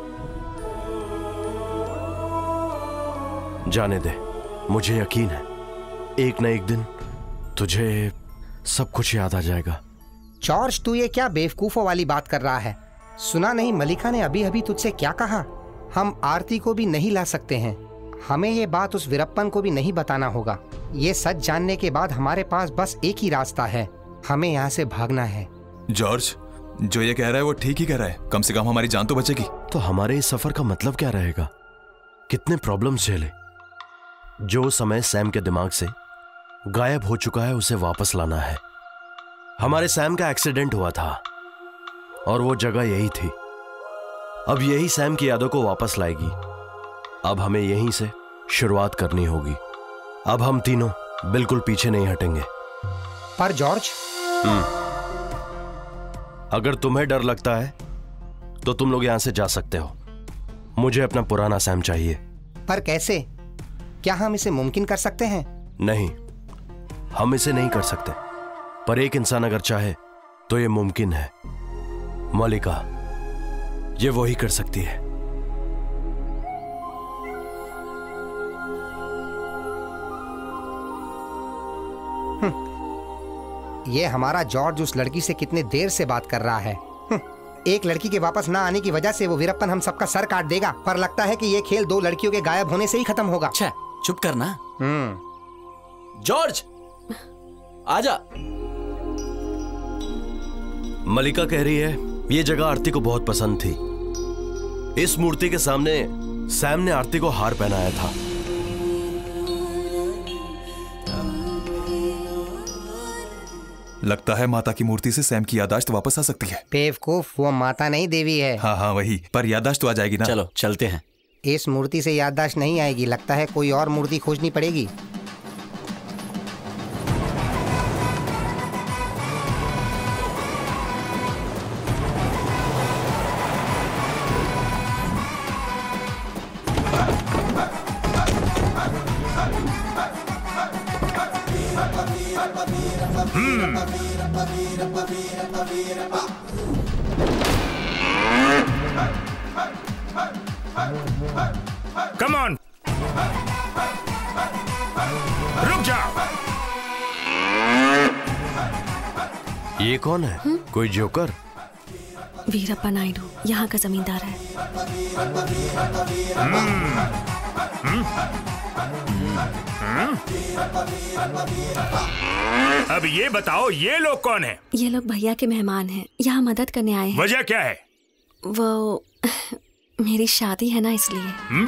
जाने दे, मुझे यकीन है एक न एक दिन तुझे सब कुछ याद आ जाएगा। जॉर्ज, तू ये क्या बेवकूफों वाली बात कर रहा है? सुना नहीं मलिका ने अभी अभी तुझसे क्या कहा? हम आरती को भी नहीं ला सकते हैं। हमें ये बात उस वीरप्पन को भी नहीं बताना होगा। ये सच जानने के बाद हमारे पास बस एक ही रास्ता है, हमें यहाँ से भागना है। जॉर्ज, जो ये कह रहा है वो ठीक ही कह रहा है। कम से कम हमारी जान तो बचेगी। तो हमारे इस सफर का मतलब क्या रहेगा? कितने प्रॉब्लम्स झेले। जो समय सैम के दिमाग से गायब हो चुका है उसे वापस लाना है। हमारे सैम का एक्सीडेंट हुआ था और वो जगह यही थी। अब यही सैम की यादों को वापस लाएगी। अब हमें यहीं से शुरुआत करनी होगी। अब हम तीनों बिल्कुल पीछे नहीं हटेंगे। पर जॉर्ज, अगर तुम्हें डर लगता है तो तुम लोग यहां से जा सकते हो। मुझे अपना पुराना सैम चाहिए। पर कैसे? क्या हम इसे मुमकिन कर सकते हैं? नहीं, हम इसे नहीं कर सकते, पर एक इंसान अगर चाहे तो ये मुमकिन है। मलिका, ये वही कर सकती है। ये हमारा जॉर्ज उस लड़की से कितने देर से बात कर रहा है। एक लड़की के वापस ना आने की वजह से वो वीरप्पन हम सबका सर काट देगा। पर लगता है कि ये खेल दो लड़कियों के गायब होने से ही खत्म होगा। अच्छा, चुप करना। जॉर्ज, आजा। मलिका कह रही है ये जगह आरती को बहुत पसंद थी। इस मूर्ति के सामने सैम ने आरती को हार पहनाया था। लगता है माता की मूर्ति से सैम की याददाश्त वापस आ सकती है। बेवकूफ, वो माता नहीं देवी है। हाँ वही, पर याददाश्त तो आ जाएगी ना। चलो चलते हैं। इस मूर्ति से याददाश्त नहीं आएगी। लगता है कोई और मूर्ति खोजनी पड़ेगी। Come on! रुक जाओ। ये कौन है? कोई जोकर? वीरप्पा नायडू यहाँ का जमींदार है। अब ये बताओ, ये लोग कौन हैं? ये लोग भैया के मेहमान हैं, यहाँ मदद करने आए हैं। वजह क्या है? वो मेरी शादी है ना, इसलिए।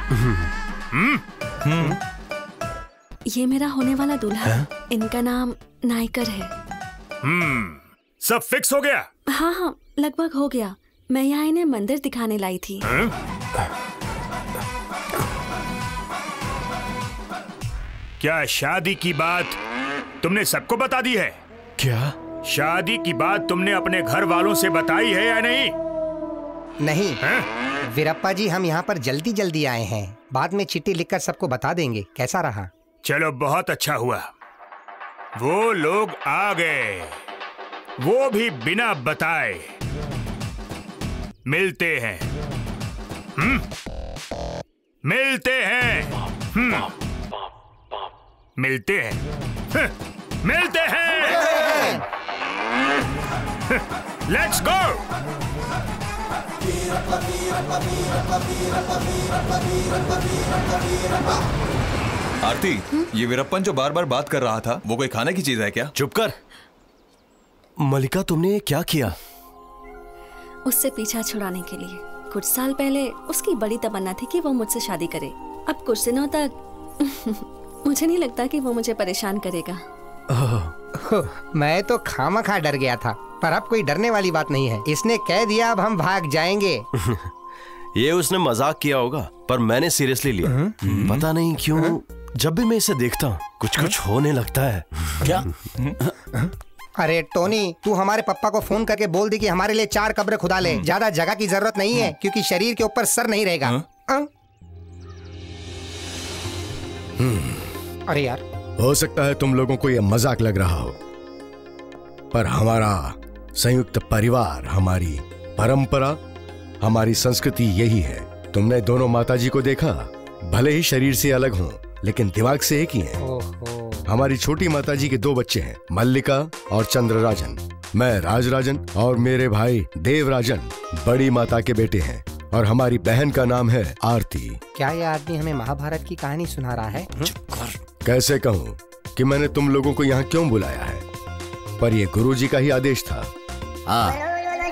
ये मेरा होने वाला दूल्हा है। इनका नाम नायकर है। सब फिक्स हो गया? हाँ, लगभग हो गया। मैं यहाँ इन्हें मंदिर दिखाने लाई थी। क्या शादी की बात तुमने सबको बता दी है? क्या शादी की बात तुमने अपने घर वालों से बताई है या नहीं? नहीं वीरप्पा जी, हम यहाँ पर जल्दी जल्दी आए हैं। बाद में चिट्ठी लिखकर सबको बता देंगे। कैसा रहा? चलो, बहुत अच्छा हुआ। वो लोग आ गए, वो भी बिना बताए। मिलते हैं। मिलते हैं। मिलते हैं। मिलते हैं। Let's go. आरती, ये वीरप्पन जो बार बार बात कर रहा था, वो कोई खाने की चीज है क्या? चुप कर। मलिका, तुमने ये क्या किया? उससे पीछा छुड़ाने के लिए। कुछ साल पहले उसकी बड़ी तमन्ना थी कि वो मुझसे शादी करे। अब कुछ दिनों तक मुझे नहीं लगता कि वो मुझे परेशान करेगा। मैं तो खामखा डर गया था, पर अब कोई डरने वाली बात नहीं है। इसने कह दिया, अब हम भाग जाएंगे। ये उसने मजाक किया होगा, पर मैंने सीरियसली लिया। पता नहीं क्यों जब भी मैं इसे देखता हूँ कुछ होने लगता है। क्या? अरे टोनी, तू हमारे पापा को फोन करके बोल दी कि हमारे लिए 4 कब्र खुदा ले। ज्यादा जगह की जरूरत नहीं है, क्योंकि शरीर के ऊपर सर नहीं रहेगा। अरे यार, हो सकता है तुम लोगों को यह मजाक लग रहा हो, पर हमारा संयुक्त परिवार, हमारी परंपरा, हमारी संस्कृति यही है। तुमने दोनों माताजी को देखा, भले ही शरीर से अलग हों, लेकिन दिमाग से एक ही हैं। हमारी छोटी माताजी के 2 बच्चे हैं, मल्लिका और चंद्रराजन। मैं राजराजन और मेरे भाई देवराजन बड़ी माता के बेटे हैं, और हमारी बहन का नाम है आरती। क्या ये आदमी हमें महाभारत की कहानी सुना रहा है? कैसे कहूँ कि मैंने तुम लोगों को यहाँ क्यों बुलाया है, पर ये गुरुजी का ही आदेश था। हाँ,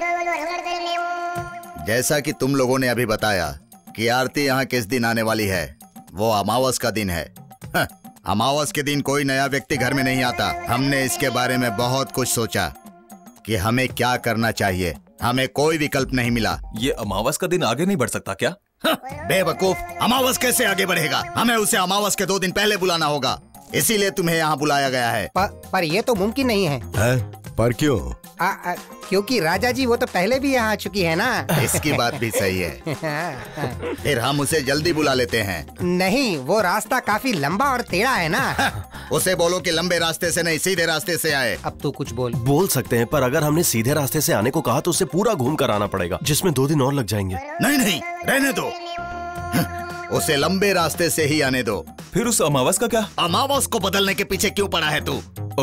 जैसा कि तुम लोगों ने अभी बताया कि आरती यहाँ किस दिन आने वाली है, वो अमावस का दिन है। अमावस के दिन कोई नया व्यक्ति घर में नहीं आता। हमने इसके बारे में बहुत कुछ सोचा कि हमें क्या करना चाहिए। हमें कोई विकल्प नहीं मिला। ये अमावस का दिन आगे नहीं बढ़ सकता क्या? बेवकूफ, अमावस कैसे आगे बढ़ेगा? हमें उसे अमावस के 2 दिन पहले बुलाना होगा, इसीलिए तुम्हें यहाँ बुलाया गया है। पर ये तो मुमकिन नहीं है। पर क्यों? क्योंकि राजा जी वो तो पहले भी यहाँ आ चुकी है ना। इसकी बात भी सही है। फिर हम उसे जल्दी बुला लेते हैं। नहीं, वो रास्ता काफी लंबा और टेढ़ा है ना। उसे बोलो कि लंबे रास्ते से नहीं, सीधे रास्ते से आए। अब तो कुछ बोल सकते हैं, पर अगर हमने सीधे रास्ते से आने को कहा तो उसे पूरा घूम कर आना पड़ेगा, जिसमें 2 दिन और लग जाएंगे। नहीं, रहने दो, उसे लंबे रास्ते से ही आने दो। फिर उस अमावस का क्या? अमावस को बदलने के पीछे क्यों पड़ा है तू?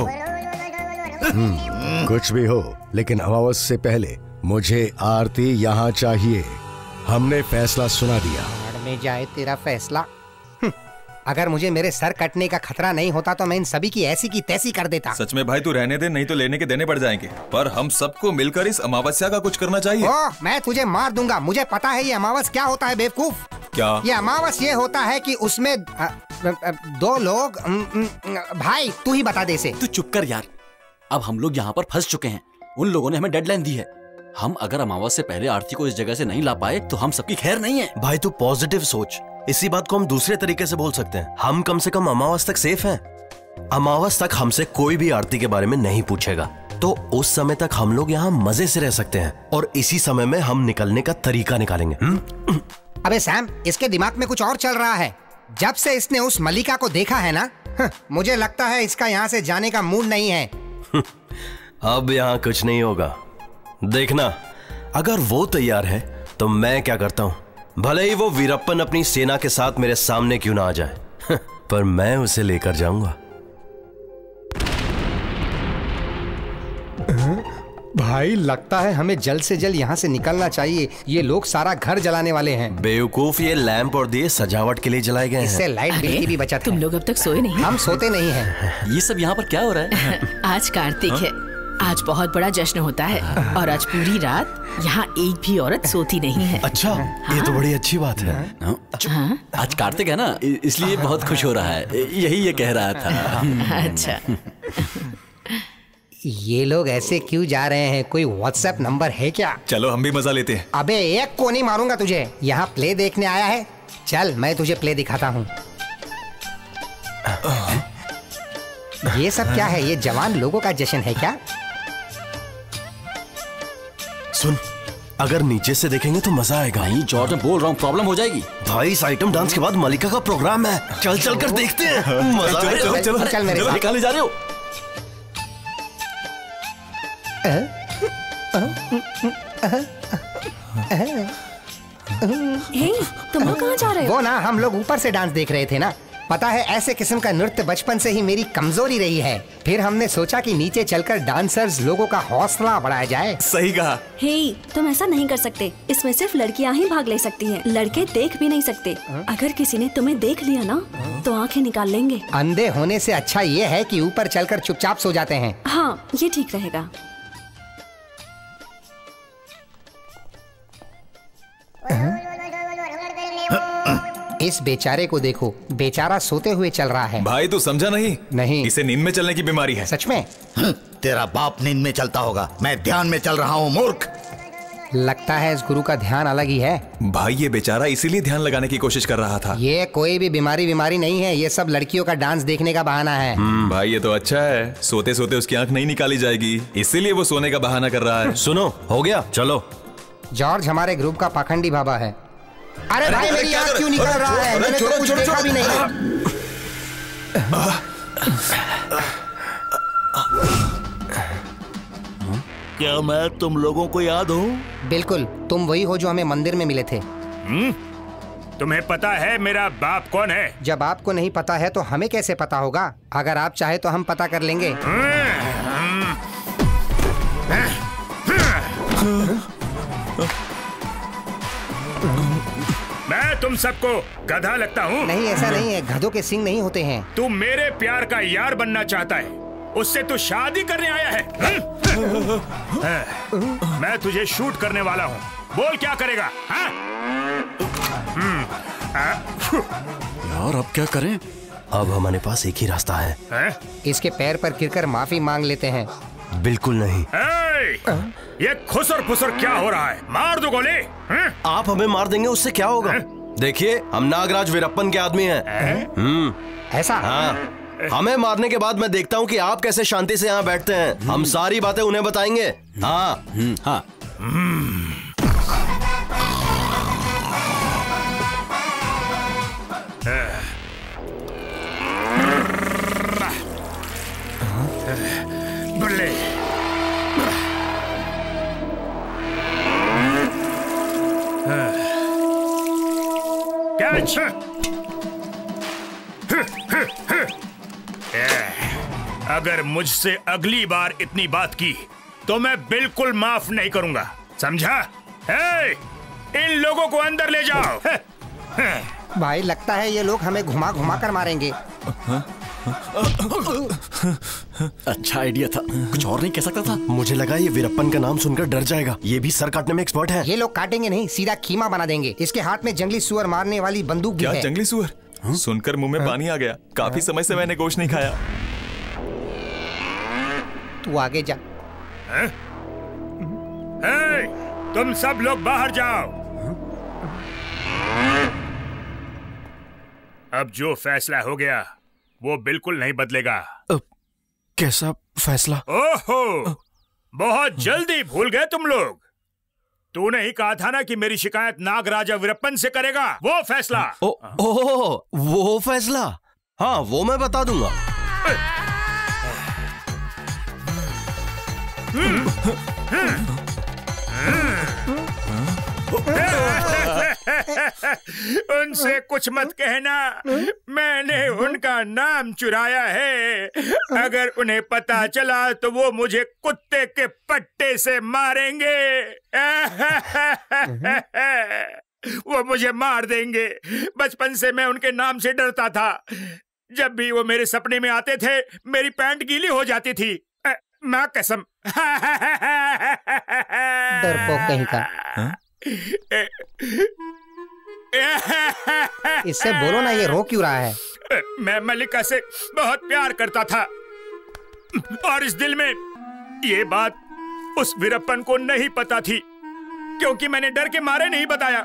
कुछ भी हो, लेकिन अमावस से पहले मुझे आरती यहाँ चाहिए। हमने फैसला सुना दिया। में जाए तेरा फैसला। अगर मुझे मेरे सर कटने का खतरा नहीं होता तो मैं इन सभी की ऐसी की तैसी कर देता। सच में भाई, तू रहने दे, नहीं तो लेने के देने पड़ जाएंगे। पर हम सबको मिलकर इस अमावस्या का कुछ करना चाहिए। मैं तुझे मार दूंगा। मुझे पता है ये अमावस क्या होता है, बेवकूफ। क्या? ये अमावस ये होता है कि उसमें 2 लोग। भाई तू ही बता दे इसे। तू चुप कर यार। अब हम लोग यहाँ पर फंस चुके हैं। उन लोगों ने हमें डेडलाइन दी है। हम अगर अमावस से पहले आरती को इस जगह से नहीं ला पाए तो हम सबकी खैर नहीं है। भाई तू पॉजिटिव सोच। इसी बात को हम दूसरे तरीके से बोल सकते हैं। हम कम से कम अमावस तक सेफ हैं। अमावस तक हमसे कोई भी आरती के बारे में नहीं पूछेगा, तो उस समय तक हम लोग यहाँ मजे से रह सकते हैं, और इसी समय में हम निकलने का तरीका निकालेंगे। अबे सैम, इसके दिमाग में कुछ और चल रहा है। जब से इसने उस मलिका को देखा है ना, मुझे लगता है इसका यहाँ से जाने का मूड नहीं है। अब यहाँ कुछ नहीं होगा। देखना, अगर वो तैयार है तो मैं क्या करता हूँ। भले ही वो वीरप्पन अपनी सेना के साथ मेरे सामने क्यों ना आ जाए, पर मैं उसे लेकर जाऊंगा। भाई लगता है हमें जल्द से जल्द यहाँ से निकलना चाहिए। ये लोग सारा घर जलाने वाले हैं। बेवकूफ, ये लैंप और दिए सजावट के लिए जलाए गए हैं। इससे लाइट बिल की भी बचत। तुम लोग अब तक सोए नहीं? हम सोते नहीं हैं। ये सब यहाँ पर क्या हो रहा है? आज कार्तिक है। आज बहुत बड़ा जश्न होता है, और आज पूरी रात यहाँ एक भी औरत सोती नहीं है। अच्छा, ये तो बड़ी अच्छी बात है। आज कार्तिक है ना, इसलिए बहुत खुश हो रहा है। यही ये कह रहा था। अच्छा, ये लोग ऐसे क्यों जा रहे हैं? कोई व्हाट्सएप नंबर है क्या? चलो हम भी मजा लेते हैं। अबे एक को नहीं मारूंगा तुझे। यहाँ प्ले देखने आया है? चल मैं तुझे प्ले दिखाता हूँ। ये सब क्या है? ये जवान लोगों का जश्न है क्या? सुन, अगर नीचे से देखेंगे तो मजा आएगा। नहीं जॉर्ज, मैं बोल रहा हूँ प्रॉब्लम हो जाएगी। भाई इस आइटम डांस के बाद मलिका का प्रोग्राम है। चल चल कर देखते हैं। मजा आएगा। चल मेरे साथ। निकाले जा रहे हो? हे, तुम लोग कहाँ जा रहे हो? वो ना, हम लोग ऊपर से डांस देख रहे थे ना। पता है ऐसे किस्म का नृत्य बचपन से ही मेरी कमजोरी रही है। फिर हमने सोचा कि नीचे चलकर डांसर्स लोगों का हौसला बढ़ाया जाए। सही कहा। हे, तुम ऐसा नहीं कर सकते। इसमें सिर्फ लड़कियां ही भाग ले सकती हैं। लड़के देख भी नहीं सकते। अगर किसी ने तुम्हें देख लिया ना तो आंखें निकाल लेंगे। अंधे होने से अच्छा ये है कि ऊपर चलकर चुपचाप सो जाते हैं। हाँ, ये ठीक रहेगा। इस बेचारे को देखो, बेचारा सोते हुए चल रहा है। भाई तू समझा नहीं? नहीं, इसे नींद में चलने की बीमारी है। सच में? तेरा बाप नींद में चलता होगा। मैं ध्यान में चल रहा हूँ, मूर्ख। लगता है इस गुरु का ध्यान अलग ही है। भाई ये बेचारा इसीलिए ध्यान लगाने की कोशिश कर रहा था। ये कोई भी बीमारी नहीं है। ये सब लड़कियों का डांस देखने का बहाना है। भाई ये तो अच्छा है। सोते सोते उसकी आंख नहीं निकाली जाएगी, इसीलिए वो सोने का बहाना कर रहा है। सुनो, हो गया, चलो। जॉर्ज हमारे ग्रुप का पाखंडी बाबा है। अरे भाई मेरी आंख क्यों निकल रहा है? मैंने तो कुछ देखा भी नहीं। क्या मैं तुम लोगों को याद हूँ? बिल्कुल, तुम वही हो जो हमें मंदिर में मिले थे। तुम्हें पता है मेरा बाप कौन है? जब आपको नहीं पता है तो हमें कैसे पता होगा? अगर आप चाहे तो हम पता कर लेंगे। मैं तुम सबको गधा लगता हूँ? नहीं, ऐसा नहीं है, गधों के सिंग नहीं होते हैं। तू मेरे प्यार का यार बनना चाहता है, उससे तू शादी करने आया है। मैं तुझे शूट करने वाला हूँ, बोल क्या करेगा? यार अब क्या करें? अब हमारे पास एक ही रास्ता है। इसके पैर पर गिरकर माफी मांग लेते हैं। बिल्कुल नहीं। ये खुसर फुसर क्या हो रहा है? मार दो गोली। आप हमें मार देंगे, उससे क्या होगा? देखिए, हम नागराज वीरप्पन के आदमी हैं। ऐसा? हाँ, हमें मारने के बाद मैं देखता हूँ कि आप कैसे शांति से यहाँ बैठते हैं। हम सारी बातें उन्हें बताएंगे। हाँ हाँ। बुल्ले। कैच। अगर मुझसे अगली बार इतनी बात की तो मैं बिल्कुल माफ नहीं करूंगा, समझा? इन लोगों को अंदर ले जाओ। भाई, लगता है ये लोग हमें घुमा घुमा कर मारेंगे। अच्छा आइडिया था, कुछ और नहीं कह सकता था। मुझे लगा ये वीरप्पन का नाम सुनकर डर जाएगा। ये भी सर काटने में एक्सपर्ट है। ये लोग काटेंगे नहीं, सीधा कीमा बना देंगे। इसके हाथ में जंगली सुअर मारने वाली बंदूक भी है। क्या जंगली सुअर? सुनकर मुंह में पानी आ गया। काफी समय से मैंने गोश्त नहीं खाया। तू आगे जा। तुम सब लोग बाहर जाओ। अब जो फैसला हो गया वो बिल्कुल नहीं बदलेगा। कैसा फैसला? ओहो, बहुत जल्दी भूल गए तुम लोग। तूने ही कहा था ना कि मेरी शिकायत नागराजा वीरप्पन से करेगा। वो फैसला। वो फैसला? हाँ, वो मैं बता दूंगा। उनसे कुछ मत कहना, मैंने उनका नाम चुराया है। अगर उन्हें पता चला तो वो मुझे कुत्ते के पट्टे से मारेंगे। वो मुझे मार देंगे। बचपन से मैं उनके नाम से डरता था। जब भी वो मेरे सपने में आते थे मेरी पैंट गीली हो जाती थी। माँ कसम। डरपोक कहीं का। इससे बोलो ना, ये रो क्यों रहा है? मैं मल्लिका से बहुत प्यार करता था और इस दिल में ये बात उस वीरप्पन को नहीं पता थी, क्योंकि मैंने डर के मारे नहीं बताया।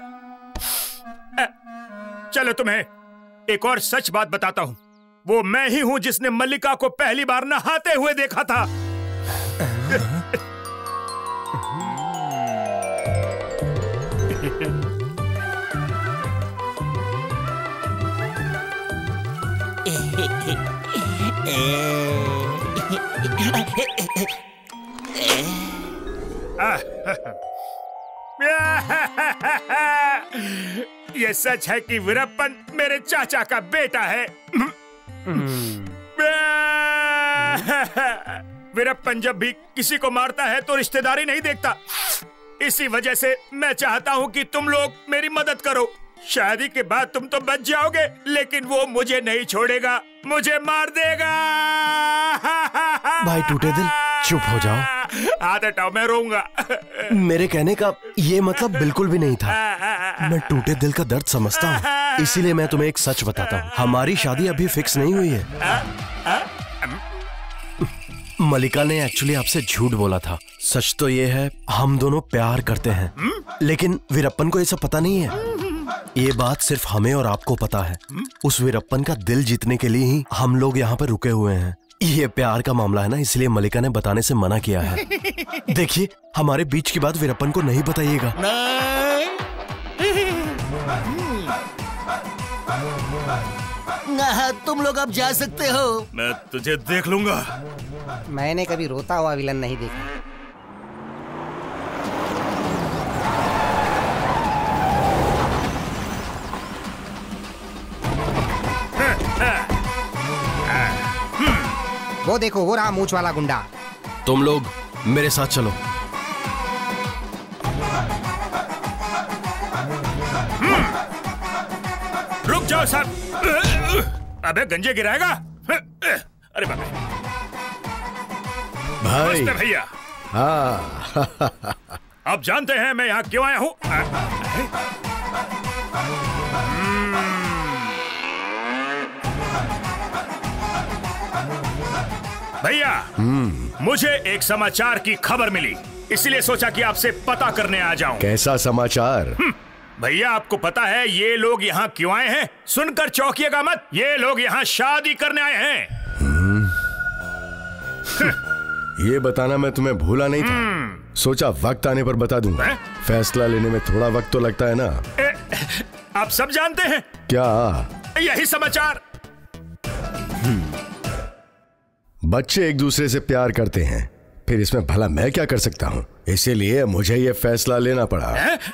चलो तुम्हें एक और सच बात बताता हूँ। वो मैं ही हूँ जिसने मल्लिका को पहली बार नहाते हुए देखा था। ये सच है कि वीरप्पन मेरे चाचा का बेटा है। वीरप्पन जब भी किसी को मारता है तो रिश्तेदारी नहीं देखता। इसी वजह से मैं चाहता हूँ कि तुम लोग मेरी मदद करो। शादी के बाद तुम तो बच जाओगे, लेकिन वो मुझे नहीं छोड़ेगा, मुझे मार देगा। भाई टूटे दिल, चुप हो जाओ। हाथ हटाओ, मैं रोऊंगा। मेरे कहने का ये मतलब बिल्कुल भी नहीं था। मैं टूटे दिल का दर्द समझता हूँ, इसीलिए मैं तुम्हें एक सच बताता हूँ। हमारी शादी अभी फिक्स नहीं हुई है। मल्लिका ने एक्चुअली आपसे झूठ बोला था। सच तो ये है, हम दोनों प्यार करते हैं, लेकिन वीरप्पन को ये सब पता नहीं है। ये बात सिर्फ हमें और आपको पता है। उस वीरप्पन का दिल जीतने के लिए ही हम लोग यहाँ पर रुके हुए हैं। ये प्यार का मामला है ना, इसलिए मल्लिका ने बताने से मना किया है। देखिए, हमारे बीच की बात वीरप्पन को नहीं बताइएगा। तुम लोग अब जा सकते हो। मैं तुझे देख लूंगा। मैंने कभी रोता हुआ विलन नहीं देखा। वो देखो, वो रहा मूंछ वाला गुंडा। तुम लोग मेरे साथ चलो। रुक जाओ साहब। अबे गंजे गिराएगा। अरे बाप रे। भाई। नमस्ते भैया। हाँ। आप जानते हैं मैं यहाँ क्यों आया हूँ? भैया, मुझे एक समाचार की खबर मिली, इसलिए सोचा कि आपसे पता करने आ जाऊं। कैसा समाचार? भैया, आपको पता है ये लोग यहाँ क्यों आए हैं? सुनकर चौंकिएगा मत, ये लोग यहाँ शादी करने आए हैं। ये बताना मैं तुम्हें भूला नहीं था। सोचा वक्त आने पर बता दूंगा। फैसला लेने में थोड़ा वक्त तो लगता है ना। आप सब जानते हैं क्या? यही समाचार। बच्चे एक दूसरे से प्यार करते हैं, फिर इसमें भला मैं क्या कर सकता हूँ? इसीलिए मुझे ये फैसला लेना पड़ा।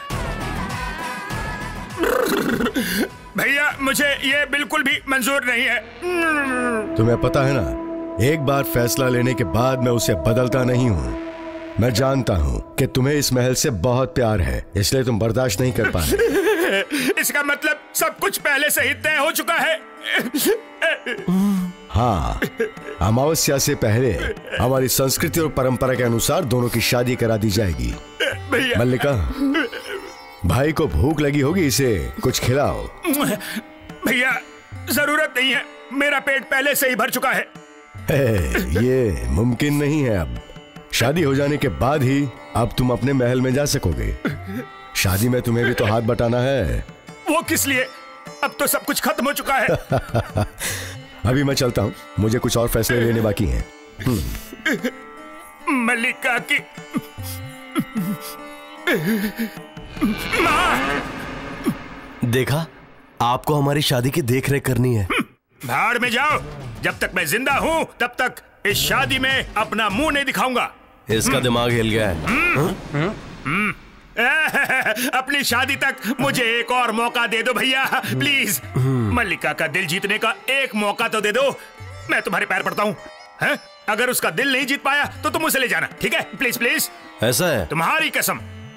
भैया, मुझे ये बिल्कुल भी मंजूर नहीं है। तुम्हें पता है ना, एक बार फैसला लेने के बाद मैं उसे बदलता नहीं हूँ। मैं जानता हूँ कि तुम्हें इस महल से बहुत प्यार है, इसलिए तुम बर्दाश्त नहीं कर पा रहे। इसका मतलब सब कुछ पहले से ही तय हो चुका है। हाँ, अमावस्या से पहले हमारी संस्कृति और परंपरा के अनुसार दोनों की शादी करा दी जाएगी। मल्लिका, भाई को भूख लगी होगी, इसे कुछ खिलाओ। भैया, जरूरत नहीं है, मेरा पेट पहले से ही भर चुका है। ये मुमकिन नहीं है। अब शादी हो जाने के बाद ही अब तुम अपने महल में जा सकोगे। शादी में तुम्हें भी तो हाथ बटाना है। वो किस लिए? अब तो सब कुछ खत्म हो चुका है। अभी मैं चलता हूँ, मुझे कुछ और फैसले लेने बाकी हैं। मल्लिका की माँ। देखा, आपको हमारी शादी की देखरेख करनी है। भाड़ में जाओ। जब तक मैं जिंदा हूँ तब तक इस शादी में अपना मुंह नहीं दिखाऊंगा। इसका दिमाग हिल गया है। अपनी शादी तक मुझे एक और मौका दे दो भैया, प्लीज। मल्लिका का दिल जीतने का एक मौका तो दे दो। मैं तुम्हारे पैर पड़ता हूँ। अगर उसका दिल नहीं जीत पाया तो तुम उसे ले जाना, ठीक है? Please please. ऐसा है? तुम्हारी कसम।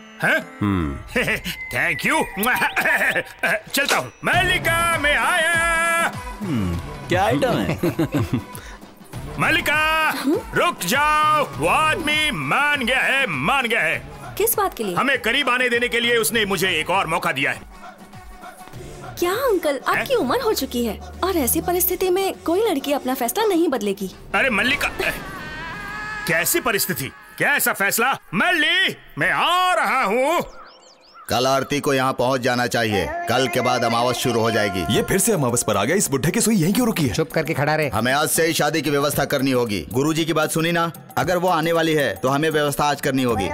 Thank you. चलता हूँ। मल्लिका, मैं आया। क्या आइटम है? मल्लिका, रुक जाओ। वो आदमी मान गया है, मान गया है। किस बात के लिए? हमें करीब आने देने के लिए उसने मुझे एक और मौका दिया है। क्या अंकल, आपकी उम्र हो चुकी है और ऐसी परिस्थिति में कोई लड़की अपना फैसला नहीं बदलेगी। अरे मल्लिका, कैसी परिस्थिति? क्या ऐसा फैसला? मल्ली, मैं आ रहा हूँ। कल आरती को यहाँ पहुँच जाना चाहिए। कल के बाद अमावस शुरू हो जाएगी। ये फिर से अमावस पर आ गया। इस बुढ़े की सुई यहीं क्यों रुकी है? चुप करके खड़ा रहे। हमें आज से ही शादी की व्यवस्था करनी होगी। गुरुजी की बात सुनी ना? अगर वो आने वाली है तो हमें व्यवस्था आज करनी होगी।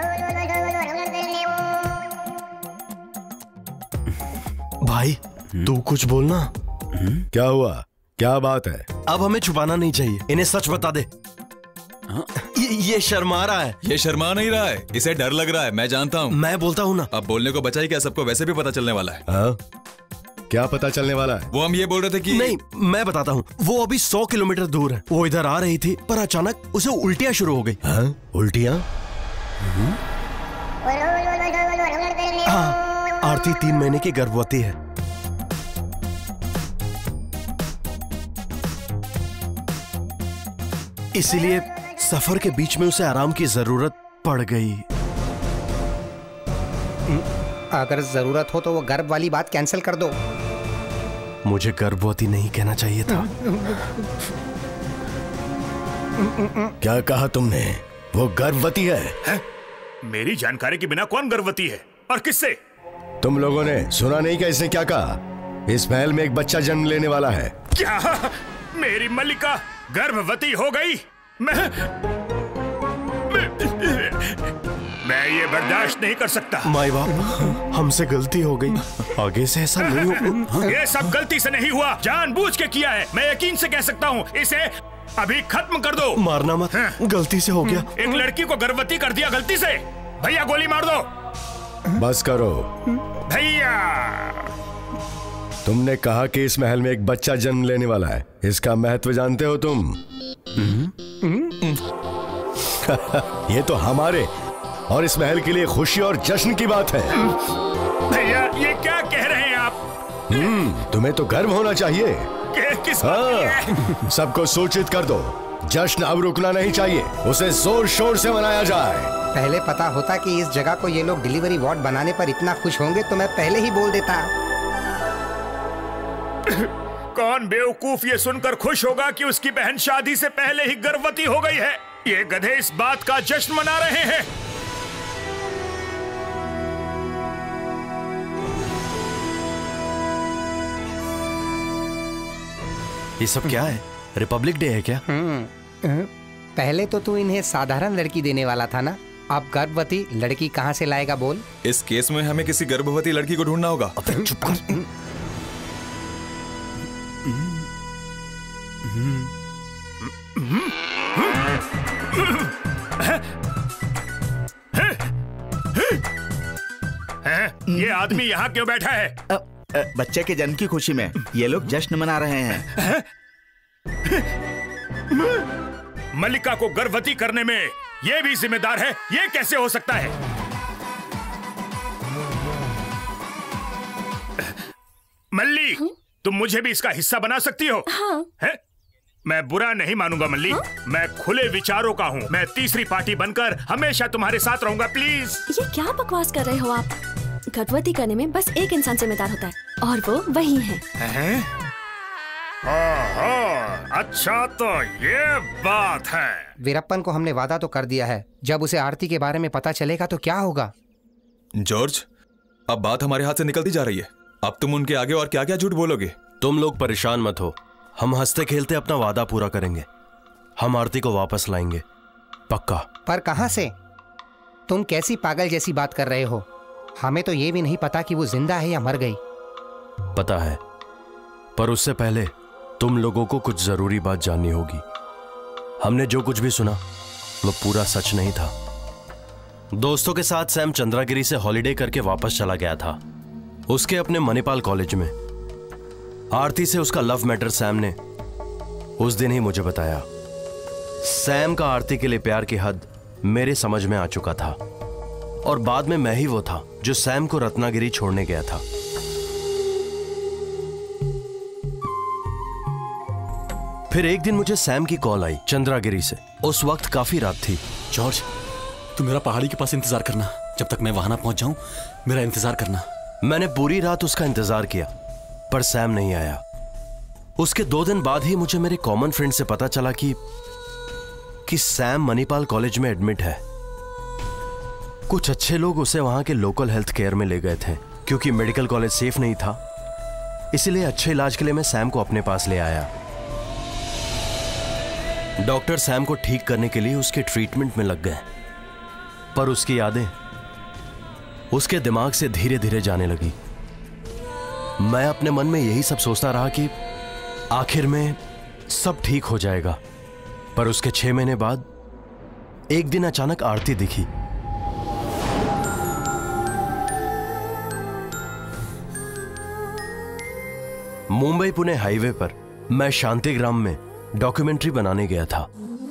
भाई, तू कुछ बोलना। क्या हुआ? क्या बात है? अब हमें छुपाना नहीं चाहिए, इन्हें सच बता दे। ये शर्मा रहा है। ये शर्मा नहीं रहा है, इसे डर लग रहा है। मैं जानता हूँ। मैं बोलता हूँ ना। अब बोलने को बचा ही क्या? सबको वैसे भी पता चलने वाला है। क्या पता चलने वाला है? वो हम ये बोल रहे थे कि नहीं, मैं बताता हूँ। वो अभी 100 किलोमीटर दूर है। वो इधर आ रही थी पर अचानक उसे उल्टियाँ शुरू हो गई। उल्टियाँ? हाँ, आरती 3 महीने की गर्भवती है। इसीलिए सफर के बीच में उसे आराम की जरूरत पड़ गई। अगर जरूरत हो तो वो गर्भ वाली बात कैंसिल कर दो। मुझे गर्भवती नहीं कहना चाहिए था। क्या कहा तुमने? वो गर्भवती है? मेरी जानकारी के बिना कौन गर्भवती है और किससे? तुम लोगों ने सुना नहीं क्या इसने क्या कहा? इस महल में एक बच्चा जन्म लेने वाला है। क्या? मेरी मल्लिका मैं ये बर्दाश्त नहीं कर सकता। माई बाप, हमसे गलती हो गई, आगे से ऐसा नहीं हो। ये सब गलती से नहीं हुआ, जानबूझ के किया है। मैं यकीन से कह सकता हूँ, इसे अभी खत्म कर दो। मारना मत, गलती से हो गया। एक लड़की को गर्भवती कर दिया गलती से। भैया गोली मार दो। बस करो भैया। तुमने कहा कि इस महल में एक बच्चा जन्म लेने वाला है, इसका महत्व जानते हो तुम? ये तो हमारे और इस महल के लिए खुशी और जश्न की बात है। भैया ये क्या कह रहे हैं आप? तुम्हें तो गर्व होना चाहिए। किस हाँ, सबको सूचित कर दो, जश्न अब रुकना नहीं चाहिए, उसे जोर शोर से मनाया जाए। पहले पता होता कि इस जगह को ये लोग डिलीवरी वार्ड बनाने पर इतना खुश होंगे तो मैं पहले ही बोल देता। कौन बेवकूफ ये सुनकर खुश होगा कि उसकी बहन शादी से पहले ही गर्भवती हो गई है। ये गधे इस बात का जश्न मना रहे हैं। ये सब क्या है? रिपब्लिक डे है क्या? पहले तो तू इन्हें साधारण लड़की देने वाला था ना, अब गर्भवती लड़की कहाँ से लाएगा बोल? इस केस में हमें किसी गर्भवती लड़की को ढूंढना होगा। चुप कर। ये आदमी यहाँ क्यों बैठा है? बच्चे के जन्म की खुशी में ये लोग जश्न मना रहे हैं। मल्लिका को गर्भवती करने में ये भी जिम्मेदार है, ये कैसे हो सकता है? मल्ली, तुम मुझे भी इसका हिस्सा बना सकती हो। हाँ। है? मैं बुरा नहीं मानूंगा मल्ली। हाँ? मैं खुले विचारों का हूँ। मैं तीसरी पार्टी बनकर हमेशा तुम्हारे साथ रहूंगा, प्लीज। ये क्या बकवास कर रहे हो आप? गर्भवती करने में बस एक इंसान जिम्मेदार होता है और वो वही है। अच्छा तो ये बात है। वीरप्पन को हमने वादा तो कर दिया है, जब उसे आरती के बारे में पता चलेगा तो क्या होगा? जॉर्ज, अब बात हमारे हाथ से निकलती जा रही है। अब तुम उनके आगे और क्या क्या झूठ बोलोगे? तुम लोग परेशान मत हो, हम हंसते खेलते अपना वादा पूरा करेंगे। हम आरती को वापस लाएंगे, पक्का। पर कहां से? तुम कैसी पागल जैसी बात कर रहे हो? हमें तो ये भी नहीं पता कि वो जिंदा है या मर गई। पता है, पर उससे पहले तुम लोगों को कुछ जरूरी बात जाननी होगी। हमने जो कुछ भी सुना वो पूरा सच नहीं था। दोस्तों के साथ सैम चंद्रागिरी से हॉलिडे करके वापस चला गया था, उसके अपने मणिपाल कॉलेज में। आरती से उसका लव मैटर सैम ने उस दिन ही मुझे बताया। सैम का आरती के लिए प्यार की हद मेरे समझ में आ चुका था और बाद में मैं ही वो था जो सैम को रत्नागिरी छोड़ने गया था। फिर एक दिन मुझे सैम की कॉल आई चंद्रागिरी से। उस वक्त काफी रात थी। जॉर्ज, तुम मेरा पहाड़ी के पास इंतजार करना, जब तक मैं वहां ना पहुंच जाऊं मेरा इंतजार करना। मैंने पूरी रात उसका इंतजार किया पर सैम नहीं आया। उसके 2 दिन बाद ही मुझे मेरे कॉमन फ्रेंड से पता चला कि सैम मणिपाल कॉलेज में एडमिट है। कुछ अच्छे लोग उसे वहां के लोकल हेल्थ केयर में ले गए थे। क्योंकि मेडिकल कॉलेज सेफ नहीं था, इसलिए अच्छे इलाज के लिए मैं सैम को अपने पास ले आया। डॉक्टर सैम को ठीक करने के लिए उसके ट्रीटमेंट में लग गए, पर उसकी यादें उसके दिमाग से धीरे धीरे जाने लगी। मैं अपने मन में यही सब सोचता रहा कि आखिर में सब ठीक हो जाएगा। पर उसके 6 महीने बाद एक दिन अचानक आरती दिखी। मुंबई पुणे हाईवे पर मैं शांतिग्राम में डॉक्यूमेंट्री बनाने गया था।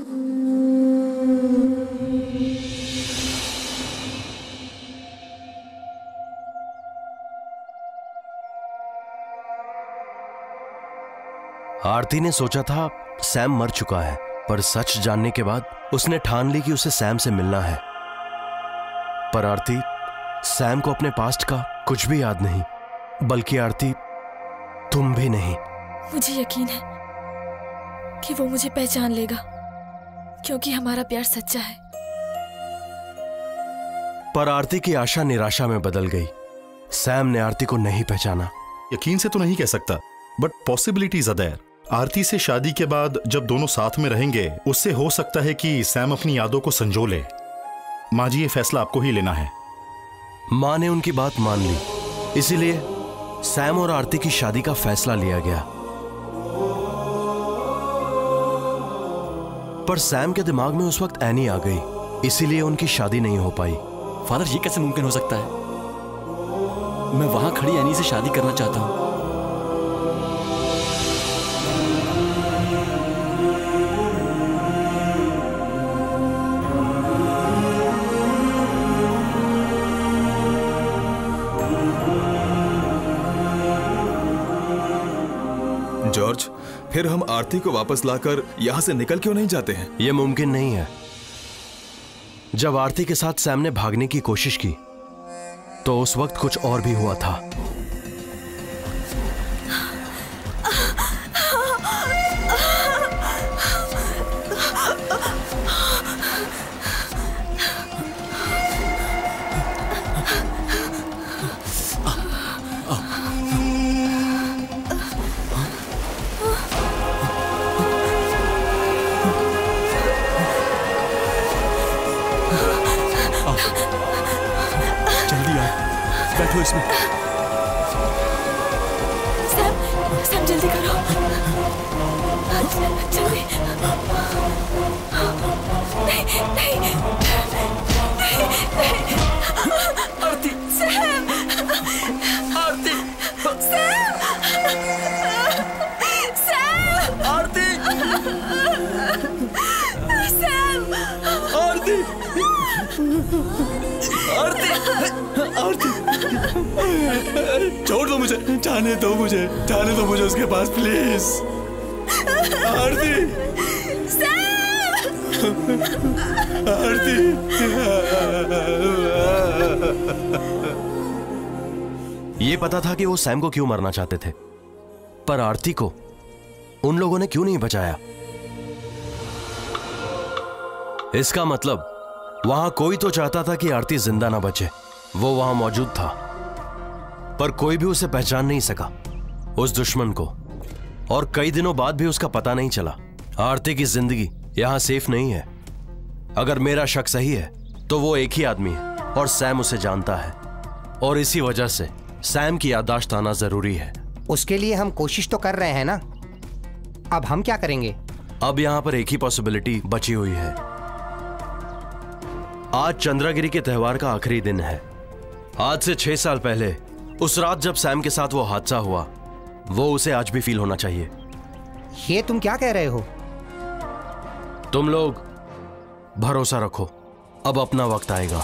आरती ने सोचा था सैम मर चुका है, पर सच जानने के बाद उसने ठान ली कि उसे सैम से मिलना है। पर आरती, सैम को अपने पास्ट का कुछ भी याद नहीं, बल्कि आरती तुम भी नहीं। मुझे यकीन है कि वो मुझे पहचान लेगा, क्योंकि हमारा प्यार सच्चा है। पर आरती की आशा निराशा में बदल गई। सैम ने आरती को नहीं पहचाना। यकीन से तो नहीं कह सकता, but possibilities are there. Aarti से शादी के बाद जब दोनों साथ में रहेंगे, उससे हो सकता है कि सैम अपनी यादों को संजो ले। माँ जी, ये फैसला आपको ही लेना है। माँ ने उनकी बात मान ली, इसीलिए सैम और आरती की शादी का फैसला लिया गया। पर सैम के दिमाग में उस वक्त एनी आ गई, इसीलिए उनकी शादी नहीं हो पाई। फादर, ये कैसे मुमकिन हो सकता है? मैं वहां खड़ी एनी से शादी करना चाहता हूं। जॉर्ज, फिर हम आरती को वापस लाकर यहाँ से निकल क्यों नहीं जाते हैं? यह मुमकिन नहीं है। जब आरती के साथ सैम ने भागने की कोशिश की तो उस वक्त कुछ और भी हुआ था। बैठो इसमें। सैम जल्दी करो, जल्दी। नहीं। Aarti, Sam, Aarti, Sam, Sam, Aarti, Sam, Aarti, Aarti, छोड़ दो मुझे, जाने दो मुझे उसके पास, प्लीज। आरती, आरती। ये पता था कि वो सैम को क्यों मारना चाहते थे, पर आरती को उन लोगों ने क्यों नहीं बचाया? इसका मतलब वहां कोई तो चाहता था कि आरती जिंदा ना बचे। वो वहां मौजूद था, पर कोई भी उसे पहचान नहीं सका, उस दुश्मन को, और कई दिनों बाद भी उसका पता नहीं चला। आरती की जिंदगी यहां सेफ नहीं है। अगर मेरा शक सही है तो वो एक ही आदमी है और सैम उसे जानता है, और इसी वजह से सैम की याददाश्त आना जरूरी है। उसके लिए हम कोशिश तो कर रहे हैं ना, अब हम क्या करेंगे? अब यहां पर एक ही पॉसिबिलिटी बची हुई है। आज चंद्रगिरी के त्योहार का आखिरी दिन है। आज से 6 साल पहले उस रात जब सैम के साथ वो हादसा हुआ, वो उसे आज भी फील होना चाहिए। ये तुम क्या कह रहे हो? तुम लोग भरोसा रखो, अब अपना वक्त आएगा।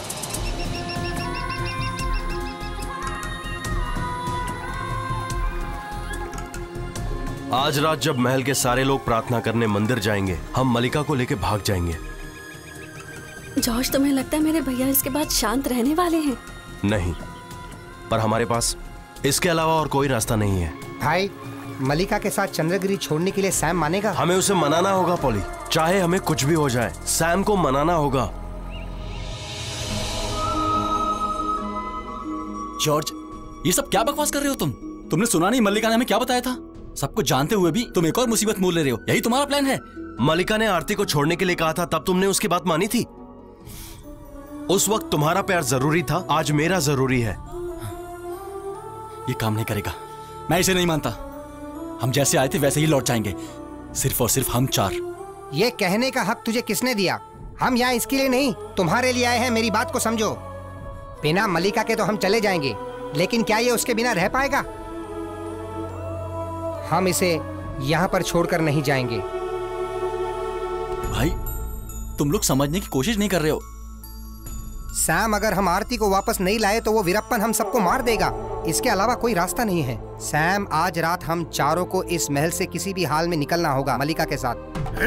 आज रात जब महल के सारे लोग प्रार्थना करने मंदिर जाएंगे, हम मलिका को लेकर भाग जाएंगे। जॉर्ज, तुम्हें लगता है मेरे भैया इसके बाद शांत रहने वाले हैं? नहीं, पर हमारे पास इसके अलावा और कोई रास्ता नहीं है। भाई, मलिका के साथ चंद्रगिरी छोड़ने के लिए सैम मानेगा? हमें उसे मनाना होगा पॉली, चाहे हमें कुछ भी हो जाए, सैम को मनाना होगा। जॉर्ज, ये सब क्या बकवास कर रहे हो तुम? तुमने सुना नहीं मल्लिका ने हमें क्या बताया था? सब कुछ जानते हुए भी तुम एक और मुसीबत मोल ले रहे हो। यही तुम्हारा प्लान है? मलिका ने आरती को छोड़ने के लिए कहा था, तब तुमने उसकी बात मानी थी। उस वक्त तुम्हारा प्यार जरूरी था, आज मेरा जरूरी है। ये काम नहीं करेगा, मैं इसे नहीं मानता। हम जैसे आए थे वैसे ही लौट जाएंगे, सिर्फ और सिर्फ हम 4। ये कहने का हक तुझे किसने दिया? हम यहाँ इसके लिए नहीं, तुम्हारे लिए आए हैं। मेरी बात को समझो। बिना मलिका के तो हम चले जाएंगे, लेकिन क्या ये उसके बिना रह पाएगा? हम इसे यहाँ पर छोड़कर नहीं जाएंगे। भाई, तुम लोग समझने की कोशिश नहीं कर रहे हो। सैम अगर हम आरती को वापस नहीं लाए तो वो वीरप्पन हम सबको मार देगा। इसके अलावा कोई रास्ता नहीं है। सैम, आज रात हम चारों को इस महल से किसी भी हाल में निकलना होगा मलिका के साथ।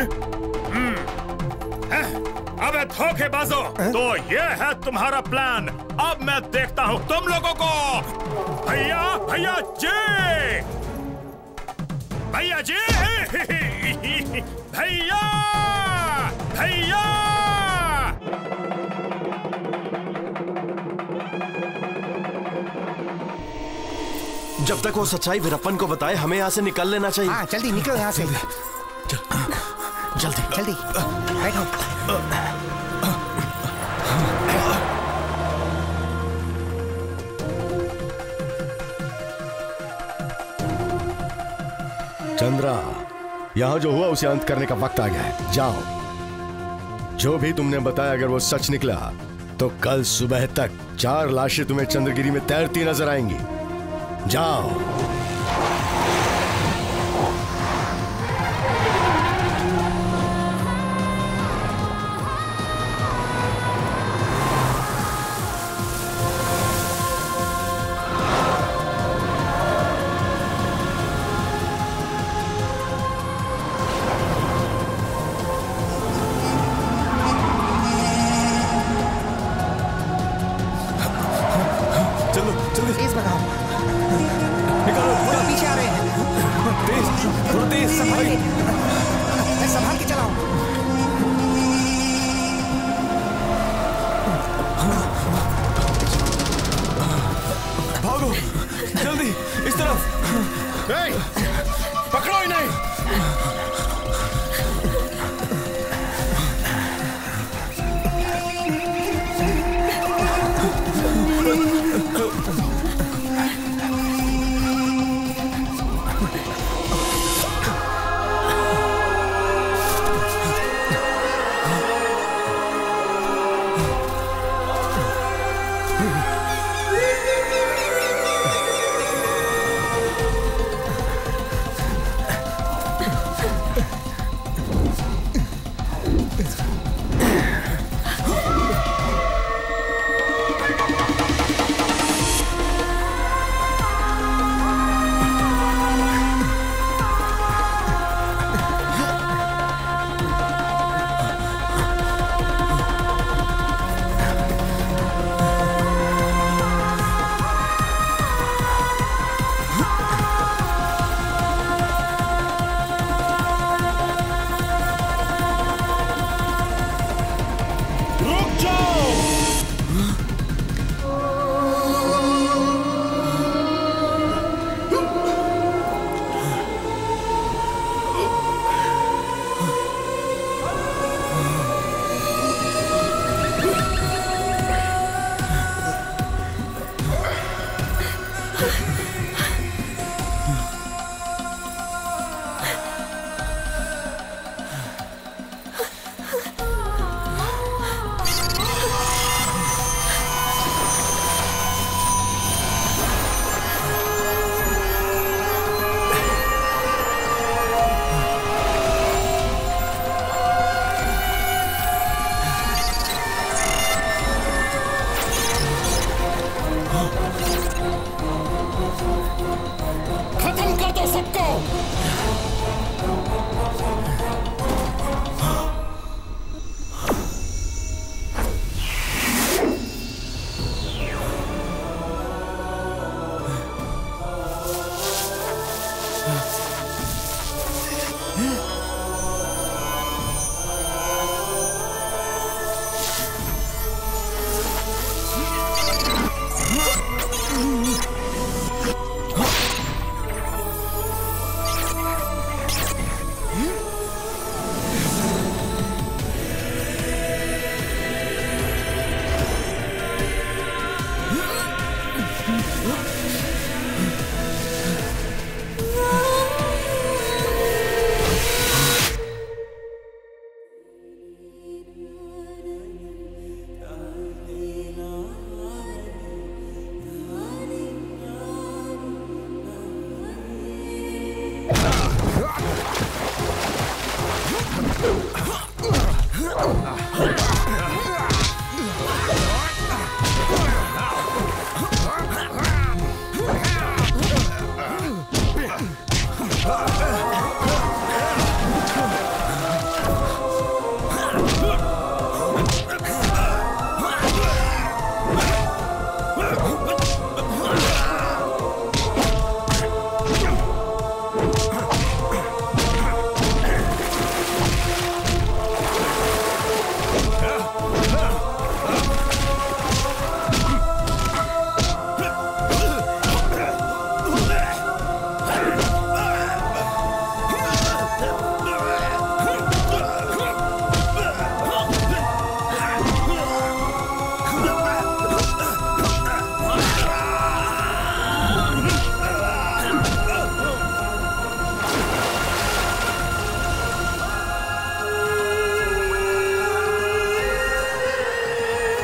अबे धोखेबाजों, तो ये है तुम्हारा प्लान। अब मैं देखता हूँ तुम लोगों को। भैया, भैया जी, भैया जी, भैया, भैया। जब तक वो सच्चाई वीरप्पन को बताए, हमें यहाँ से निकल लेना चाहिए। हाँ, जल्दी निकलो यहाँ से। जल्दी जल्दी बैठो। चंद्रा, यहाँ जो हुआ उसे अंत करने का वक्त आ गया है। जाओ। जो भी तुमने बताया अगर वो सच निकला तो कल सुबह तक 4 लाशें तुम्हें चंद्रगिरी में तैरती नजर आएंगी। जाओ।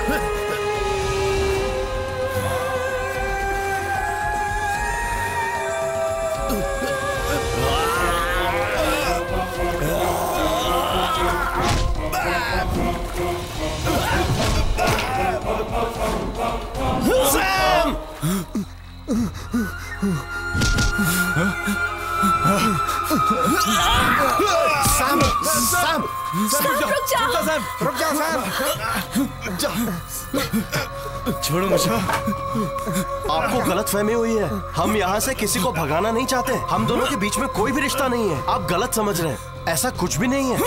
रुक जाओ सैम। छोड़ो मुझे। आपको गलतफहमी हुई है। हम यहाँ से किसी को भगाना नहीं चाहते। हम दोनों के बीच में कोई भी रिश्ता नहीं है। आप गलत समझ रहे हैं। ऐसा कुछ भी नहीं है।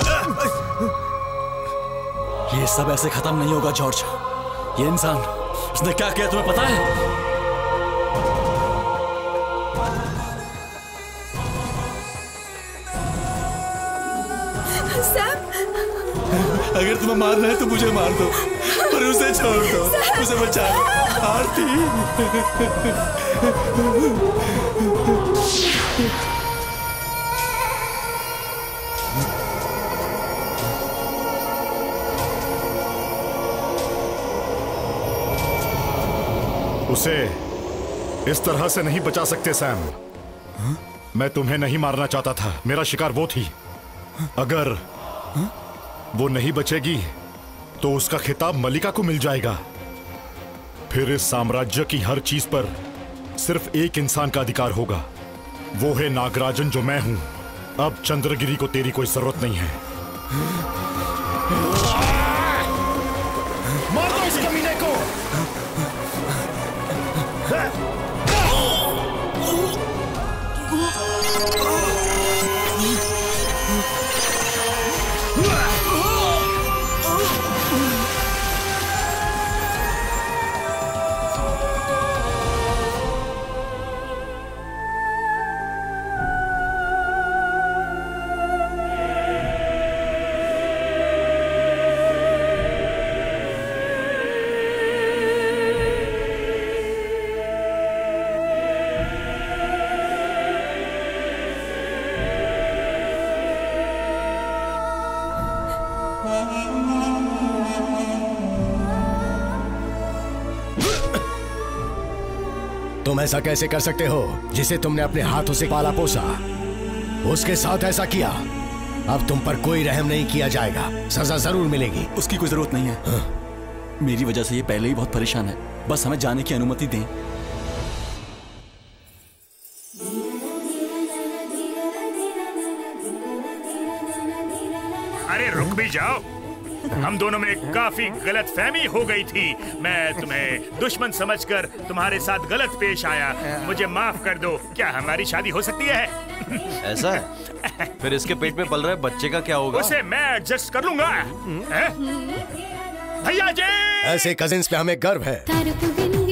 ये सब ऐसे खत्म नहीं होगा जॉर्ज। ये इंसान, उसने क्या किया तुम्हें पता है? अगर तुम्हें मारना है तो मुझे मार दो, पर उसे छोड़ दो, उसे बचा लो। आरती। उसे इस तरह से नहीं बचा सकते सैम। मैं तुम्हें नहीं मारना चाहता था। मेरा शिकार वो थी। अगर वो नहीं बचेगी तो उसका खिताब मलिका को मिल जाएगा। फिर इस साम्राज्य की हर चीज पर सिर्फ एक इंसान का अधिकार होगा। वो है नागराजन, जो मैं हूं। अब चंद्रगिरी को तेरी कोई जरूरत नहीं है। मार दो इस कमीने को। तुम ऐसा कैसे कर सकते हो? जिसे तुमने अपने हाथों से पाला पोसा, उसके साथ ऐसा किया। अब तुम पर कोई रहम नहीं किया जाएगा। सजा जरूर मिलेगी। उसकी कोई जरूरत नहीं है। मेरी वजह से ये पहले ही बहुत परेशान है। बस हमें जाने की अनुमति दें। अरे रुक भी जाओ। हम दोनों में काफी गलतफहमी हो गई थी। मैं तुम्हें दुश्मन समझकर तुम्हारे साथ गलत पेश आया। मुझे माफ कर दो। क्या हमारी शादी हो सकती है? ऐसा है? फिर इसके पेट में पल रहे बच्चे का क्या होगा? उसे मैं एडजस्ट कर लूंगा। भैया जी, ऐसे कजिन्स पे हमें गर्व है।